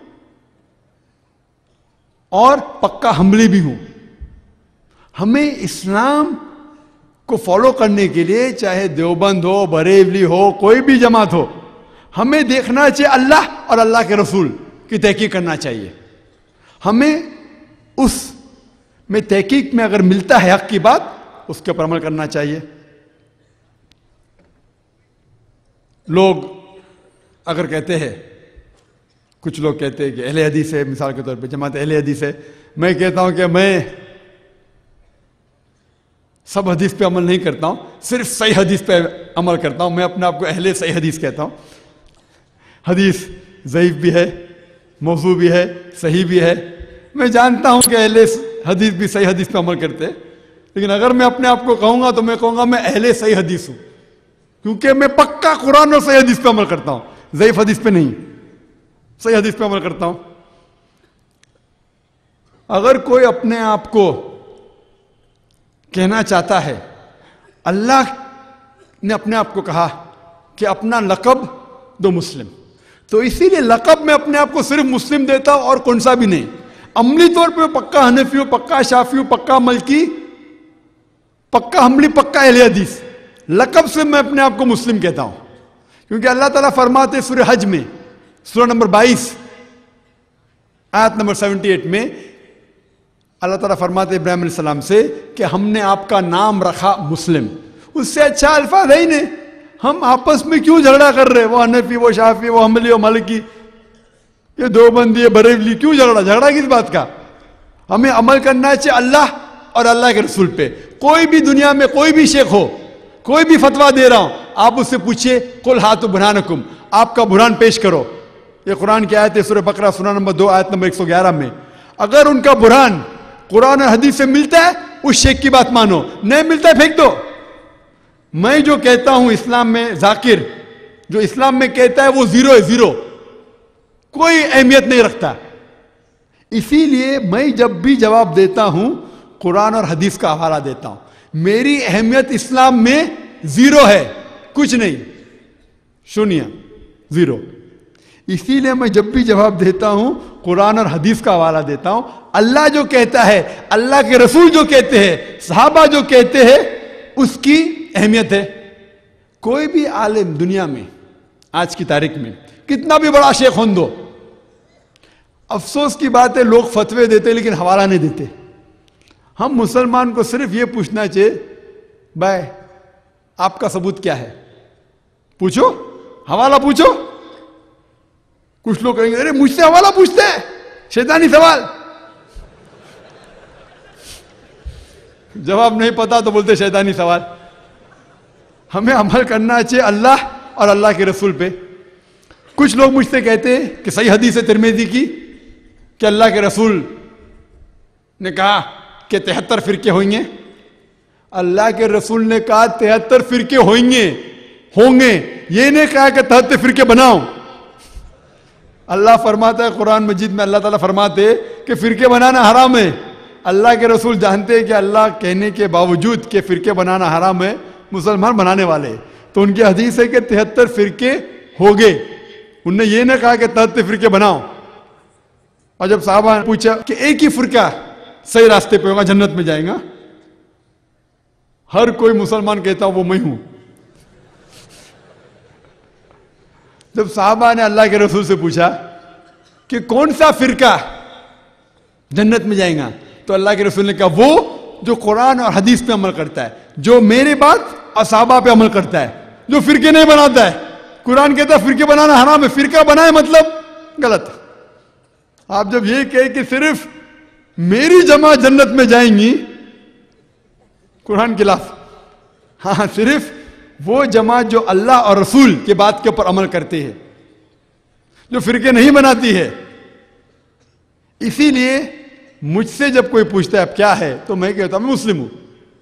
اور پکا حنبلی بھی ہوں۔ ہمیں اسلام کو فالو کرنے کے لیے چاہے دیوبند ہو، بریلوی ہو، کوئی بھی جماعت ہو، ہمیں دیکھنا چاہیے اللہ اور اللہ کے رسول کی تحقیق کرنا چاہیے۔ ہمیں اس میں تحقیق میں اگر ملتا ہے حق کی بات اس کے پر عمل کرنا چاہیے. لوگ اگر کہتے ہیں، کچھ لوگ کہتے ہیں کہ اہل حدیث ہے، مثال کے طور پہ جماعت اہل حدیث ہے، میں کہتا ہوں کہ میں سب حدیث پہ عمل نہیں کرتا ہوں، صرف صحیح حدیث پہ عمل کرتا ہوں. میں اپنے آپ کو اہل صحیح حدیث کہتا ہوں. حدیث ضعیف بھی ہے، موضوع بھی ہے، صحیح بھی ہے. میں جانتا ہوں کہ اہل حدیث بھی صحیح حدیث پہ عمل کرتے ہیں، لیکن اگر میں اپنے آپ کو کہوں گا تو میں کہوں گا میں اہل صحیح حدیث ہوں، کیونکہ میں پکا قرآن اور صحیح حدیث پہ عمل کرتا ہوں، ضعیف حدیث پہ نہیں، صحیح حدیث پہ عمل کرتا ہوں. اگر کوئی اپنے آپ کو کہنا چاہتا ہے، اللہ نے اپنے آپ کو کہا کہ اپنا لقب دو مسلم، تو اسی لیے لقب میں اپنے آپ کو صرف مسلم دیتا ہوں اور کون سا بھی نہیں. عملی طور پہ پکا حنفی ہوں، پکا شافعی ہوں، پکا ملکی، پکا حنبلی، پکا اہل حدیث. لقب سے میں اپنے آپ کو مسلم کہتا ہوں، کیونکہ اللہ تعالیٰ فرماتے سورہ حج میں، سورہ نمبر بائیس آیت نمبر سیونٹی ایٹ میں اللہ تعالیٰ فرماتے ابراہیم علیہ السلام سے کہ ہم نے آپ کا نام رکھا مسلم. اس سے اچھا الفاظ ہے ہی نہیں. ہم آپس میں کیوں جھگڑا کر رہے؟ وہ حنفی، وہ شافعی، وہ حنبلی، وہ مالکی، یہ دیوبندی، بریلوی، کیوں جھگڑا؟ جھگڑا کس بات کا؟ ہمیں عمل کرنا چاہیے اللہ اور اللہ کے رسول پہ. کوئی بھی دنیا میں کوئی بھی شیخ ہو، کوئی بھی فتویٰ دے رہا ہوں، آپ اس سے پوچھئے قل ہاتوا برہانکم، آپ کا برہان پیش کرو. یہ قرآن کی آیت ہے سورہ بقرہ سورہ نمبر دو آیت نمبر ایک سو گیارہ میں. اگر ان کا برہان قرآن اور حدیث سے ملتا ہے اس شیخ کی بات مانو، نہیں ملتا ہے پھینک دو. میں جو کہتا ہوں اسلام میں، ذاکر جو اسلام میں کہتا ہے وہ زیرو ہے، زیرو، کوئی اہمیت نہیں رکھتا. اسی لیے میں جب بھی جواب دیتا ہوں قرآن اور حدیث کا حوالہ دیتا ہوں. میری اہمیت اسلام میں زیرو ہے، کچھ نہیں، شونیہ، زیرو. اسی لیے میں جب بھی جواب دیتا ہوں قرآن اور حدیث کا حوالہ دیتا ہوں. اللہ جو کہتا ہے، اللہ کے رسول جو کہتے ہیں، صحابہ جو کہتے ہیں، اس کی اہمیت ہے. کوئی بھی عالم دنیا میں آج کی تاریخ میں کتنا بھی بڑا شیخ ہون دو، افسوس کی بات ہے لوگ فتوے دیتے لیکن حوالہ نہیں دیتے. ہم مسلمان کو صرف یہ پوچھنا چاہیے، بھائی آپ کا ثبوت کیا ہے؟ پوچھو، حوالہ پوچھو. کچھ لوگ کہیں گے ارے مجھ سے حوالہ پوچھتے ہیں، شیطانی سوال. جواب نہیں پتا تو بولتے شیطانی سوال. ہمیں عمل کرنا چاہیے اللہ اور اللہ کے رسول پہ. کچھ لوگ مجھ سے کہتے ہیں کہ صحیح حدیث ہے ترمذی کی کہ اللہ کے رسول نے کہا کہ تہتر فرقے ہوئیں گے. اللہ کے رسول نے کہا تہتر فرقے ہوئیں گے، ہوں گے، یہ نہیں کہا کہ تہتر فرقے بناؤ. اللہ فرماتا ہے قرآن مجید میں، اللہ تعالیٰ فرماتے ہیں کہ فرقے بنانا حرام ہے. اللہ کے رسول جانتے ہیں کہ اللہ کہنے کے باوجود کہ فرقے بنانا حرام ہے، مسلمان بنانے والے، تو ان کی حدیث ہے کہ تہتر فرقے ہو گئے. انہوں نے یہ نہ کہا کہ تہتر فرقے بناؤ. اور جب صحابہ نے پوچھا کہ ایک ہی فرقہ صحیح راستے پہ ہوگا، جنت میں جائیں گا، ہر کوئی مسلمان کہتا وہ میں ہوں. جب صحابہ نے اللہ کے رسول سے پوچھا کہ کون سا فرقہ جنت میں جائیں گا، تو اللہ کے رسول نے کہا وہ جو قرآن اور حدیث پہ عمل کرتا ہے، جو میرے بات اور صحابہ پہ عمل کرتا ہے، جو فرقے نہیں بناتا ہے. قرآن کہتا ہے فرقے بنانا حرام ہے، فرقہ بنائے مطلب غلط. آپ جب یہ کہے کہ صرف میری جماعت جنت میں جائیں گی، قرآن کے خلاف. ہاں، صرف وہ جماعت جو اللہ اور رسول کے بات کے اوپر عمل کرتے ہیں، جو فرقے نہیں بناتی ہے. اسی لیے مجھ سے جب کوئی پوچھتا ہے اب کیا ہے، تو میں کہتا ہوں میں مسلم ہوں.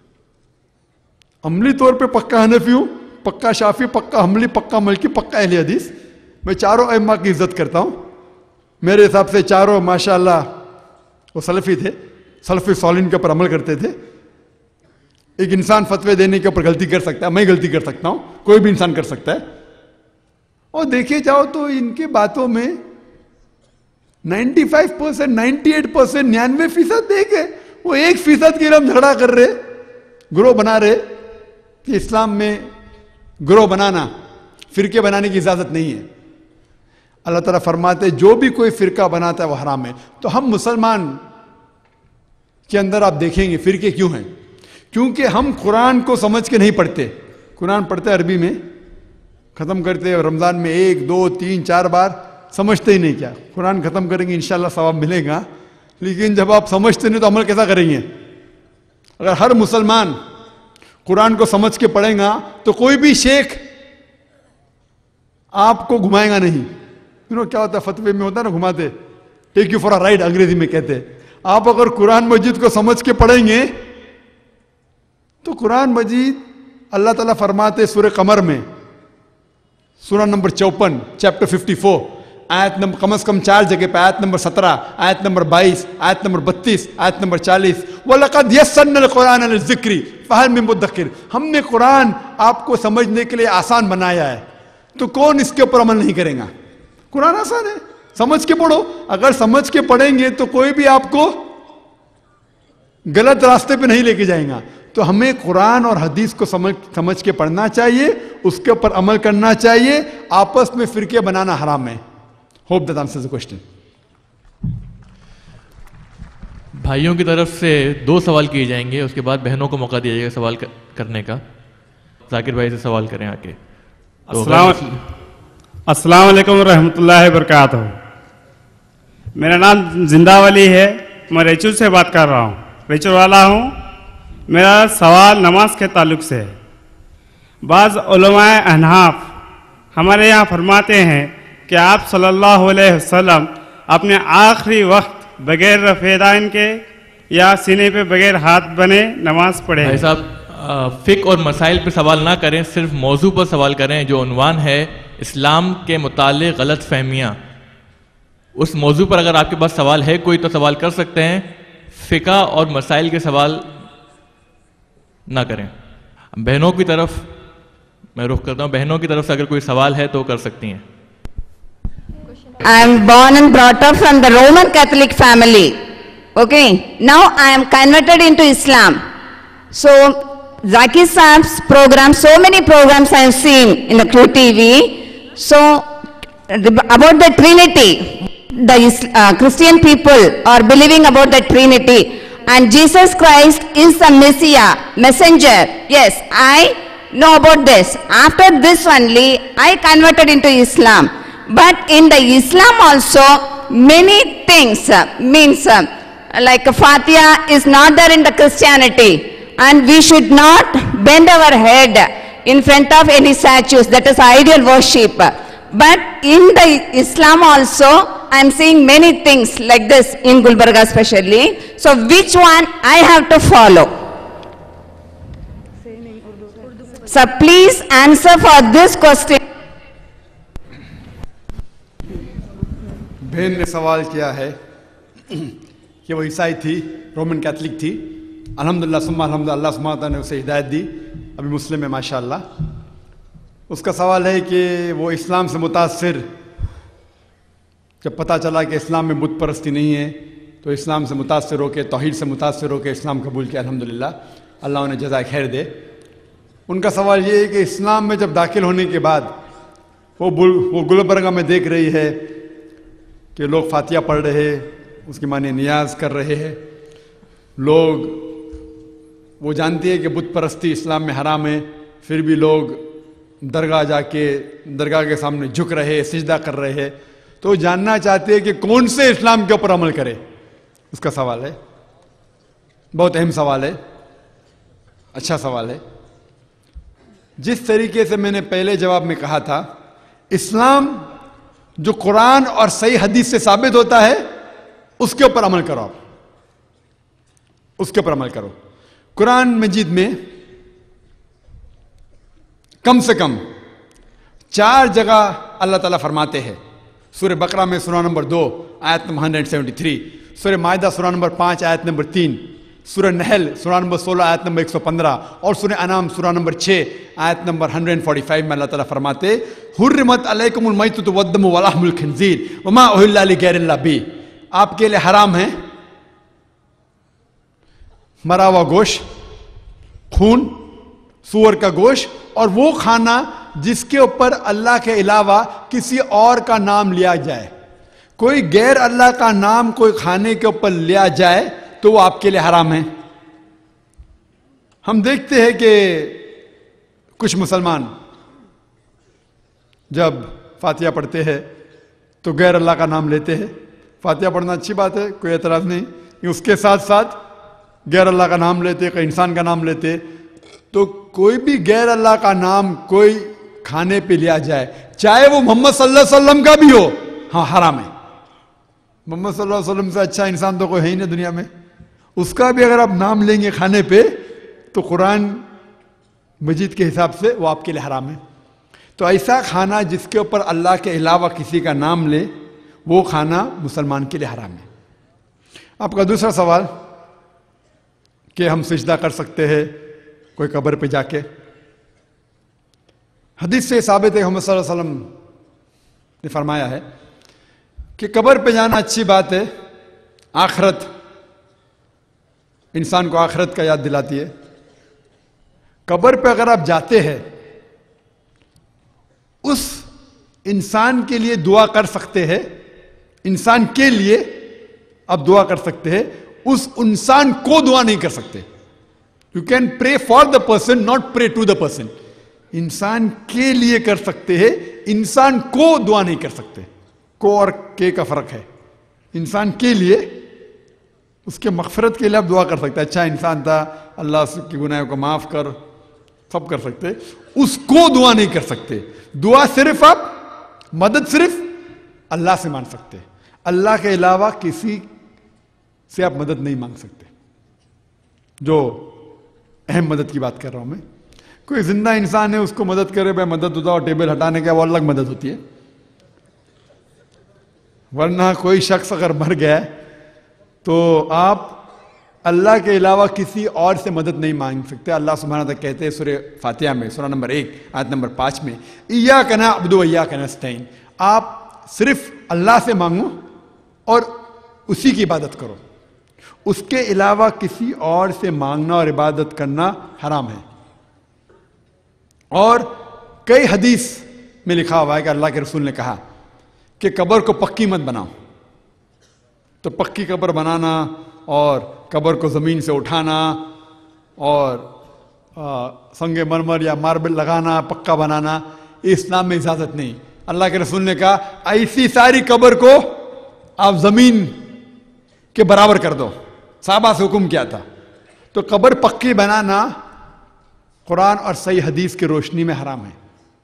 عملی طور پہ پکا حنفی ہوں، پکا شافعی، پکا حنبلی، پکا مالکی، پکا اہل حدیث. میں چاروں ائمہ کی عزت کرتا ہوں. میرے حساب سے چاروں ماشاءاللہ وہ سلفی تھے، سلفی صالحین کے اوپر عمل کرتے تھے. ایک انسان فتوے دینے کے اوپر غلطی کر سکتا ہے، میں غلطی کر سکتا ہوں، کوئی بھی انسان کر سکتا ہے. اور دیکھے جاؤ تو ان کے باتوں میں ninety five percent ninety eight percent ننانوے فیصد دیکھے وہ ایک فیصد کے لیے ہم جھگڑا کر رہے، گروہ بنا رہے. کہ اسلام میں گروہ بنانا، فرقے بنانے کی اجازت نہیں ہے. اللہ تعالیٰ فرماتے جو بھی کوئی فرقہ بناتا ہے وہ حرام ہے. تو ہم مسلمان کے اندر آپ دیکھیں گے فرقے کیوں ہیں؟ کیونکہ ہم قرآن کو سمجھ کے نہیں پڑھتے. قرآن پڑھتے عربی میں, ختم کرتے رمضان میں ایک دو تین چار بار, سمجھتے ہی نہیں. کیا قرآن ختم کریں گے انشاءاللہ ثواب ملے گا, لیکن جب آپ سمجھتے نہیں تو عمل کیسا کریں گے؟ اگر ہر مسلمان قرآن کو سمجھ کے پڑھیں گا تو کوئی بھی شیخ آپ کو گھمائے گا نہیں. یو کیا ہوتا ہے فتوے میں ہوتا ہے نا, گھماتے, take you for a ride انگریزی میں کہتے ہیں. آپ اگر قرآن مجید کو سمجھ کے پڑھیں گے تو قرآن مجید اللہ تعالیٰ فرماتے سورہ قمر میں, سورہ نمبر چوپن چیپٹر ففٹی فور آیت نمبر کم از کم چار جگہ پہ, آیت نمبر سترہ, آیت نمبر بائیس, آیت نمبر بتیس, آیت نمبر چالیس, وَلَقَدْ يَسَّرْنَا الْقُرْآنَ لِلذِّكْرِ فَهَلْ مِن مُدَّكِرٍ, ہم نے قرآن آپ کو سمجھنے کے لیے آسان بنایا ہے, تو کون اس کے اوپر عمل نہیں کرے گا؟ قرآن آسان ہے, سمجھ کے پڑھو. اگر سمجھ کے پڑھیں گے تو کوئی بھی آپ کو غلط راستے پہ نہیں لے کے جائیں گا. تو ہمیں قرآن اور حدیث کو سمجھ سمجھ کے پڑھنا چاہیے, اس کے اوپر عمل کرنا چاہیے. آپس میں فرقے بنانا حرام ہے. Hope that answers the question. بھائیوں کی طرف سے دو سوال کیے جائیں گے, اس کے بعد بہنوں کو موقع دیا جائے گا سوال کرنے کا. ذاکر بھائی سے سوال کریں آ کے. السلام السلام علیکم ورحمۃ اللہ وبرکاتہ. میرا نام زندہ ولی ہے, میں ریچور سے بات کر رہا ہوں, ریچور والا ہوں. میرا سوال نماز کے تعلق سے ہے. بعض علماء احناف ہمارے یہاں فرماتے ہیں کہ آپ صلی اللہ علیہ وسلم اپنے آخری وقت بغیر رفع دین کے یا سینے پہ بغیر ہاتھ بنے نماز پڑھے. بھائی صاحب فقہ اور مسائل پہ سوال نہ کریں, صرف موضوع پر سوال کریں. جو عنوان ہے اسلام کے متعلق غلط فہمیاں, اس موضوع پر اگر آپ کے پاس سوال ہے کوئی تو سوال کر سکتے ہیں. فقہ اور مسائل کے سوال نہ کریں. بہنوں کی طرف میں رخ کرتا ہوں, بہنوں کی طرف سے اگر کوئی سوال ہے تو کر سکتی ہیں. I am born and brought up from the Roman Catholic family. Okay, now I am converted into Islam. So Zakir Saab's program, so many programs I have seen in the Q T V. So about the Trinity, the uh, Christian people are believing about the Trinity. And Jesus Christ is the Messiah, messenger. Yes, I know about this. After this only, I converted into Islam. But in the Islam also, many things uh, means uh, like Fatiha is not there in the Christianity. And we should not bend our head in front of any statues. That is idol worship. But in the Islam also, I am seeing many things like this in Gulbarga especially. So which one I have to follow? So please answer for this question. بہن نے سوال کیا ہے کہ وہ عیسائی تھی, Roman Catholic تھی. الحمدللہ ثم الحمدللہ, اللہ سبحانہ وتعالیٰ نے اسے ہدایت دی, ابھی مسلم ہے ماشاءاللہ. اس کا سوال ہے کہ وہ اسلام سے متاثر, جب پتہ چلا کہ اسلام میں بت پرستی نہیں ہے تو اسلام سے متاثر ہو کے, توحید سے متاثر ہو کے اسلام قبول کیا. الحمدللہ, اللہ انہیں جزائے خیر دے. ان کا سوال یہ ہے کہ اسلام میں جب داخل ہونے کے بعد وہ وہ گلبرگہ میں دیکھ رہی ہے کہ لوگ فاتحہ پڑھ رہے, اس کی معنی نیاز کر رہے ہیں لوگ. وہ جانتی ہے کہ بت پرستی اسلام میں حرام ہے, پھر بھی لوگ درگاہ جا کے درگاہ کے سامنے جھک رہے, سجدہ کر رہے ہیں. تو جاننا چاہتے ہیں کہ کون سے اسلام کے اوپر عمل کرے. اس کا سوال ہے, بہت اہم سوال ہے, اچھا سوال ہے. جس طریقے سے میں نے پہلے جواب میں کہا تھا, اسلام جو قرآن اور صحیح حدیث سے ثابت ہوتا ہے اس کے اوپر عمل کرو. آپ اس کے اوپر عمل کرو. قرآن مجید میں کم سے کم چار جگہ اللہ تعالیٰ فرماتے ہیں. سورہ بقرہ میں سورہ نمبر دو آیت نمبر ایک سو ستہتر, سورہ مائدہ سورہ نمبر پانچ آیت نمبر تین, سورہ نحل سورہ نمبر سولہ آیت نمبر ایک سو پندرہ, اور سورہ انعام سورہ نمبر چھ آیت نمبر ایک سو پینتالیس میں اللہ تعالیٰ فرماتے حرمت علیکم المیتۃ والدم ولحم الخنزیر وما اہل لغیر اللہ بہ. آپ کے لیے حرام ہے مرا ہوا گوشت, خون, سور کا گوشت, اور وہ کھانا جس کے اوپر اللہ کے علاوہ کسی اور کا نام لیا جائے. کوئی غیر اللہ کا نام کوئی کھانے کے اوپر لیا جائے تو وہ آپ کے لیے حرام ہے. ہم دیکھتے ہیں کہ کچھ مسلمان جب فاتحہ پڑھتے ہیں تو غیر اللہ کا نام لیتے ہیں. فاتحہ پڑھنا اچھی بات ہے, کوئی اعتراض نہیں. اس کے ساتھ ساتھ غیر اللہ کا نام لیتے, کوئی انسان کا نام لیتے. تو کوئی بھی غیر اللہ کا نام کوئی کھانے پہ لیا جائے, چاہے وہ محمد صلی اللہ علیہ وسلم کا بھی ہو, ہاں حرام ہے. محمد صلی اللہ علیہ وسلم سے اچھا انسان تو کوئی ہے ہی نہیں دنیا میں. اس کا بھی اگر آپ نام لیں گے کھانے پہ تو قرآن مجید کے حساب سے وہ آپ کے لیے حرام ہے. تو ایسا کھانا جس کے اوپر اللہ کے علاوہ کسی کا نام لے, وہ کھانا مسلمان کے لیے حرام ہے. آپ کا دوسرا سوال کہ ہم سجدہ کر سکتے ہیں کوئی قبر پہ جا کے. حدیث سے ثابت ہے, محمد صلی اللہ علیہ وسلم نے فرمایا ہے کہ قبر پہ جانا اچھی بات ہے, آخرت انسان کو آخرت کا یاد دلاتی ہے. قبر پہ اگر آپ جاتے ہیں اس انسان کے لیے دعا کر سکتے ہیں, انسان کے لیے آپ دعا کر سکتے ہیں, اس انسان کو دعا نہیں کر سکتے. You can pray for the person, not pray to the person. انسان کے لیے کر سکتے ہیں, انسان کو دعا نہیں کر سکتے. کو اور کے کا فرق ہے. انسان کے لیے, اس کے مغفرت کے لیے آپ دعا کر سکتے ہیں, اچھا انسان تھا اللہ اس کی گناہوں کو معاف کر, سب کر سکتے. اس کو دعا نہیں کر سکتے. دعا صرف آپ, مدد صرف اللہ سے مانگ سکتے. اللہ کے علاوہ کسی سے آپ مدد نہیں مانگ سکتے. جو اہم مدد کی بات کر رہا ہوں میں, کوئی زندہ انسان ہے اس کو مدد کرے, بھائی مدد ہوتا اور ٹیبل ہٹانے کا وہ الگ مدد ہوتی ہے. ورنہ کوئی شخص اگر مر گیا ہے تو آپ اللہ کے علاوہ کسی اور سے مدد نہیں مانگ سکتے. اللہ سبحانہ تعالیٰ کہتے ہیں سورہ فاتحہ میں, سورہ نمبر ایک آیت نمبر پانچ میں, ایاک نعبد و ایاک نستعین. آپ صرف اللہ سے مانگو اور اسی کی عبادت کرو. اس کے علاوہ کسی اور سے مانگنا اور عبادت کرنا حرام ہے. اور کئی حدیث میں لکھا ہوا ہے کہ اللہ کے رسول نے کہا کہ قبر کو پکی مت بناؤ. تو پکی قبر بنانا اور قبر کو زمین سے اٹھانا اور سنگ مرمر یا ماربل لگانا, پکا بنانا, اسلام میں اجازت نہیں. اللہ کے رسول نے کہا ایسی ساری قبر کو آپ زمین کے برابر کر دو. صحابہ سے حکم کیا تھا. تو قبر پکی بنانا قرآن اور صحیح حدیث کی روشنی میں حرام ہے.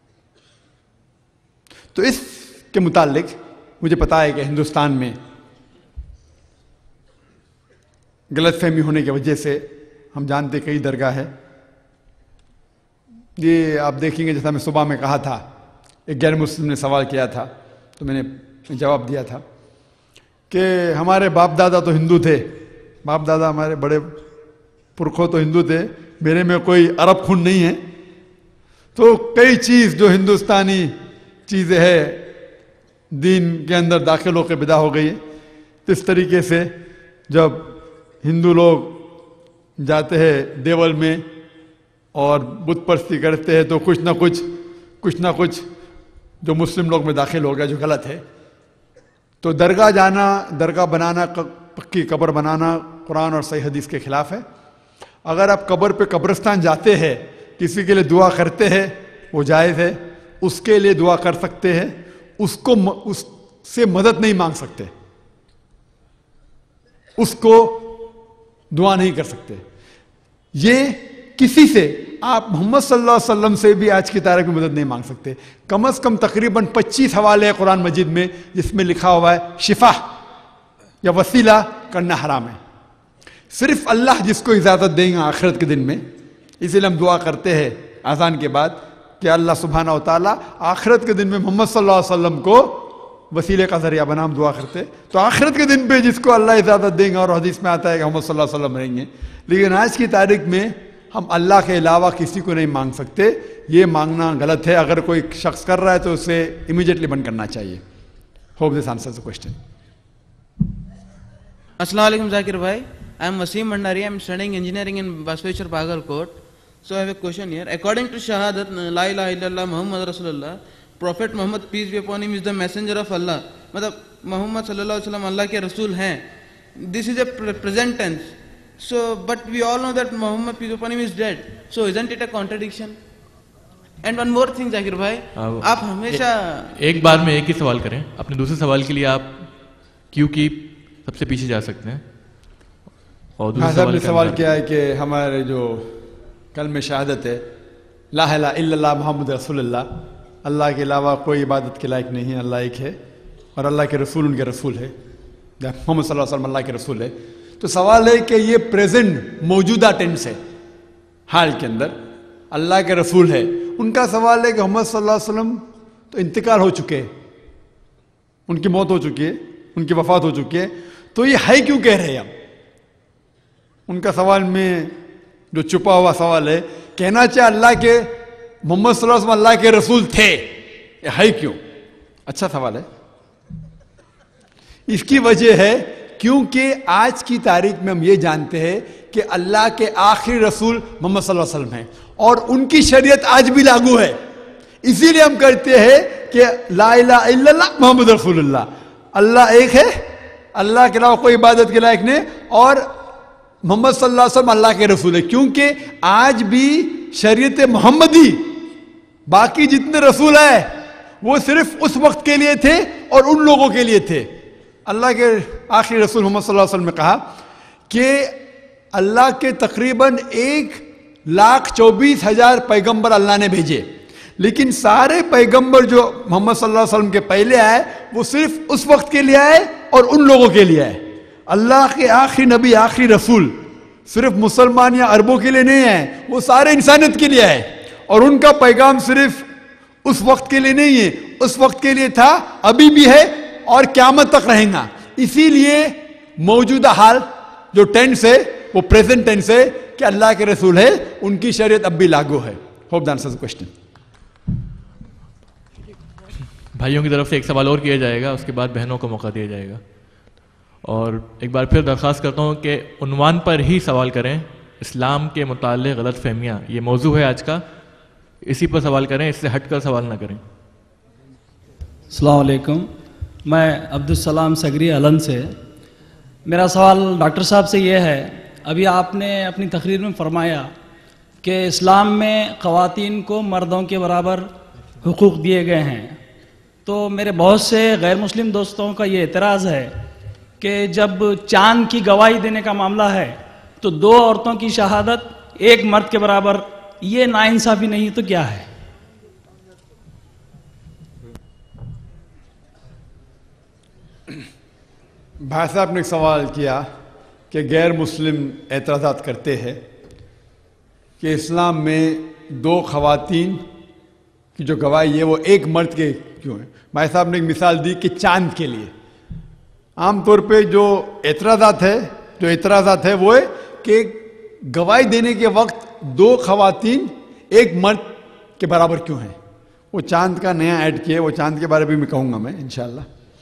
تو اس کے متعلق مجھے پتا ہے کہ ہندوستان میں غلط فہمی ہونے کی وجہ سے ہم جانتے کئی درگاہ ہے. یہ آپ دیکھیں گے, جیسا میں صبح میں کہا تھا, ایک غیر مسلم نے سوال کیا تھا تو میں نے جواب دیا تھا کہ ہمارے باپ دادا تو ہندو تھے, باپ دادا ہمارے بڑے پرکھوں تو ہندو تھے, میرے میں کوئی عرب خون نہیں ہے. تو کئی چیز جو ہندوستانی چیزیں ہے دین کے اندر داخل ہو کے بدا ہو گئی ہے. تو اس طریقے سے جب ہندو لوگ جاتے ہیں دیول میں اور بت پرستی کرتے ہیں تو کچھ نہ کچھ کچھ نہ کچھ جو مسلم لوگ میں داخل ہو گیا, جو غلط ہے. تو درگاہ جانا, درگاہ بنانا, پکی قبر بنانا قرآن اور صحیح حدیث کے خلاف ہے. اگر آپ قبر پہ قبرستان جاتے ہیں, کسی کے لیے دعا کرتے ہیں, وہ جائز ہے. اس کے لیے دعا کر سکتے ہیں, اس کو اس سے مدد نہیں مانگ سکتے, اس کو دعا نہیں کر سکتے. یہ کسی سے آپ محمد صلی اللہ علیہ وسلم سے بھی آج کی تاریخ میں مدد نہیں مانگ سکتے. کم از کم تقریباً پچیس حوالے ہیں قرآن مجید میں جس میں لکھا ہوا ہے شفا یا وسیلہ کرنا حرام ہے. صرف اللہ جس کو اجازت دیں گے آخرت کے دن میں. اسی لیے ہم دعا کرتے ہیں اذان کے بعد کہ اللہ سبحانہ و تعالیٰ آخرت کے دن میں محمد صلی اللہ علیہ وسلم کو وسیلے کا ذریعہ بنا. ہم دعا کرتے تو آخرت کے دن پہ جس کو اللہ اجازت دیں گے, اور حدیث میں آتا ہے کہ محمد صلی اللہ علیہ وسلم رہیں گے. لیکن آج کی تاریخ میں ہم اللہ کے علاوہ کسی کو نہیں مانگ سکتے. یہ مانگنا غلط ہے. اگر کوئی شخص کر رہا ہے تو اسے امیڈیٹلی بند کرنا چاہیے. Hope this answers the question. السلام علیکم ذاکر بھائی. I am Wasim Bhandari. I am studying engineering in Basaveshwar, Bagalkot. So I have a question here. According to Shahadat, La ilaha illallah Muhammad Rasulullah, Prophet Muhammad, peace be upon him, is the messenger of Allah. मतलब Muhammad sallallahu alaihi wasallam Allah के रसूल हैं. This is a present tense. So, but we all know that Muhammad peace be upon him is dead. So, isn't it a contradiction? And one more thing, Zakir bhai, آپ ہمیشہ ایک بار میں ایک ہی سوال کریں. اپنے دوسرے سوال کے لیے آپ کیوں کی سب سے پیچھے جا سکتے ہیں. اور دوسرے سوال نے سوال کیا ہے کہ ہمارے جو کلمہ شہادت ہے لا الہ الا اللہ محمد رسول اللہ، اللہ کے علاوہ کوئی عبادت کے لائق نہیں ہے، اللہ ایک ہے اور اللہ کے رسول ان کے رسول ہے، محمد صلی اللہ علیہ وسلم اللہ کے رسول ہے. تو سوال ہے کہ یہ پریزنٹ موجودہ ٹینس ہے، حال کے اندر اللہ کے رسول ہے. ان کا سوال ہے کہ محمد صلی اللہ علیہ وسلم تو انتقال ہو چکے، ان کی موت ہو چکی ہے، ان کی وفات ہو چکی ہے، تو یہ ہے کیوں کہہ رہے ہیں ہم؟ ان کا سوال میں جو چھپا ہوا سوال ہے، کہنا چاہے اللہ کے محمد صلی اللہ علیہ وسلم اللہ کے رسول تھے، یہ ہے کیوں؟ اچھا سوال ہے. اس کی وجہ ہے کیونکہ آج کی تاریخ میں ہم یہ جانتے ہیں کہ اللہ کے آخری رسول محمد صلی اللہ علیہ وسلم ہیں اور ان کی شریعت آج بھی لاگو ہے. اسی لیے ہم کہتے ہیں کہ لا الہ الا اللہ محمد رسول اللہ، اللہ ایک ہے، اللہ کے علاوہ کوئی عبادت کے لائق نہیں، اور محمد صلی اللہ علیہ وسلم اللہ کے رسول ہے. کیونکہ آج بھی شریعت محمدی، باقی جتنے رسول ہیں وہ صرف اس وقت کے لیے تھے اور ان لوگوں کے لیے تھے. اللہ کے آخری رسول محمد صلی اللہ علیہ وسلم نے کہا کہ اللہ کے تقریباً ایک لاکھ چوبیس ہزار پیغمبر اللہ نے بھیجے، لیکن سارے پیغمبر جو محمد صلی اللہ علیہ وسلم کے پہلے آئے وہ صرف اس وقت کے لیے آئے اور ان لوگوں کے لیے آئے. اللہ کے آخری نبی، آخری رسول صرف مسلمان یا عربوں کے لیے نہیں ہے، وہ سارے انسانیت کے لیے ہے، اور ان کا پیغام صرف اس وقت کے لیے نہیں ہے، اس وقت کے لیے تھا، ابھی بھی ہے اور قیامت تک رہیں گا. اسی لیے موجودہ حال جو ٹینس ہے وہ پریزنٹ ٹینس ہے کہ اللہ کے رسول ہے، ان کی شریعت اب بھی لاگو ہے. Hope answers the question. بھائیوں کی طرف سے ایک سوال اور کیا جائے گا، اس کے بعد بہنوں کو موقع دیا جائے گا. اور ایک بار پھر درخواست کرتا ہوں کہ عنوان پر ہی سوال کریں. اسلام کے متعلق غلط فہمیاں یہ موضوع ہے آج کا، اسی پر سوال کریں، اس سے ہٹ کر سوال نہ کریں. السلام علیکم، میں عبدالسلام سگری علن سے. میرا سوال ڈاکٹر صاحب سے یہ ہے، ابھی آپ نے اپنی تقریر میں فرمایا کہ اسلام میں خواتین کو مردوں کے برابر حقوق دیے گئے ہیں، تو میرے بہت سے غیر مسلم دوستوں کا یہ اعتراض ہے کہ جب چاند کی گواہی دینے کا معاملہ ہے تو دو عورتوں کی شہادت ایک مرد کے برابر، یہ ناانصافی نہیں تو کیا ہے؟ بھائی صاحب نے ایک سوال کیا کہ غیر مسلم اعتراضات کرتے ہیں کہ اسلام میں دو خواتین کی جو گواہی ہے وہ ایک مرد کے کیوں ہے. بھائی صاحب نے ایک مثال دی کہ چاند کے لیے. عام طور پہ جو اعتراضات ہے جو اعتراضات ہے وہ ہے کہ گواہی دینے کے وقت دو خواتین ایک مرد کے برابر کیوں ہیں. وہ چاند کا نیا ایڈ کیا ہے، وہ چاند کے بارے میں بھی کہوں گا میں انشاءاللہ.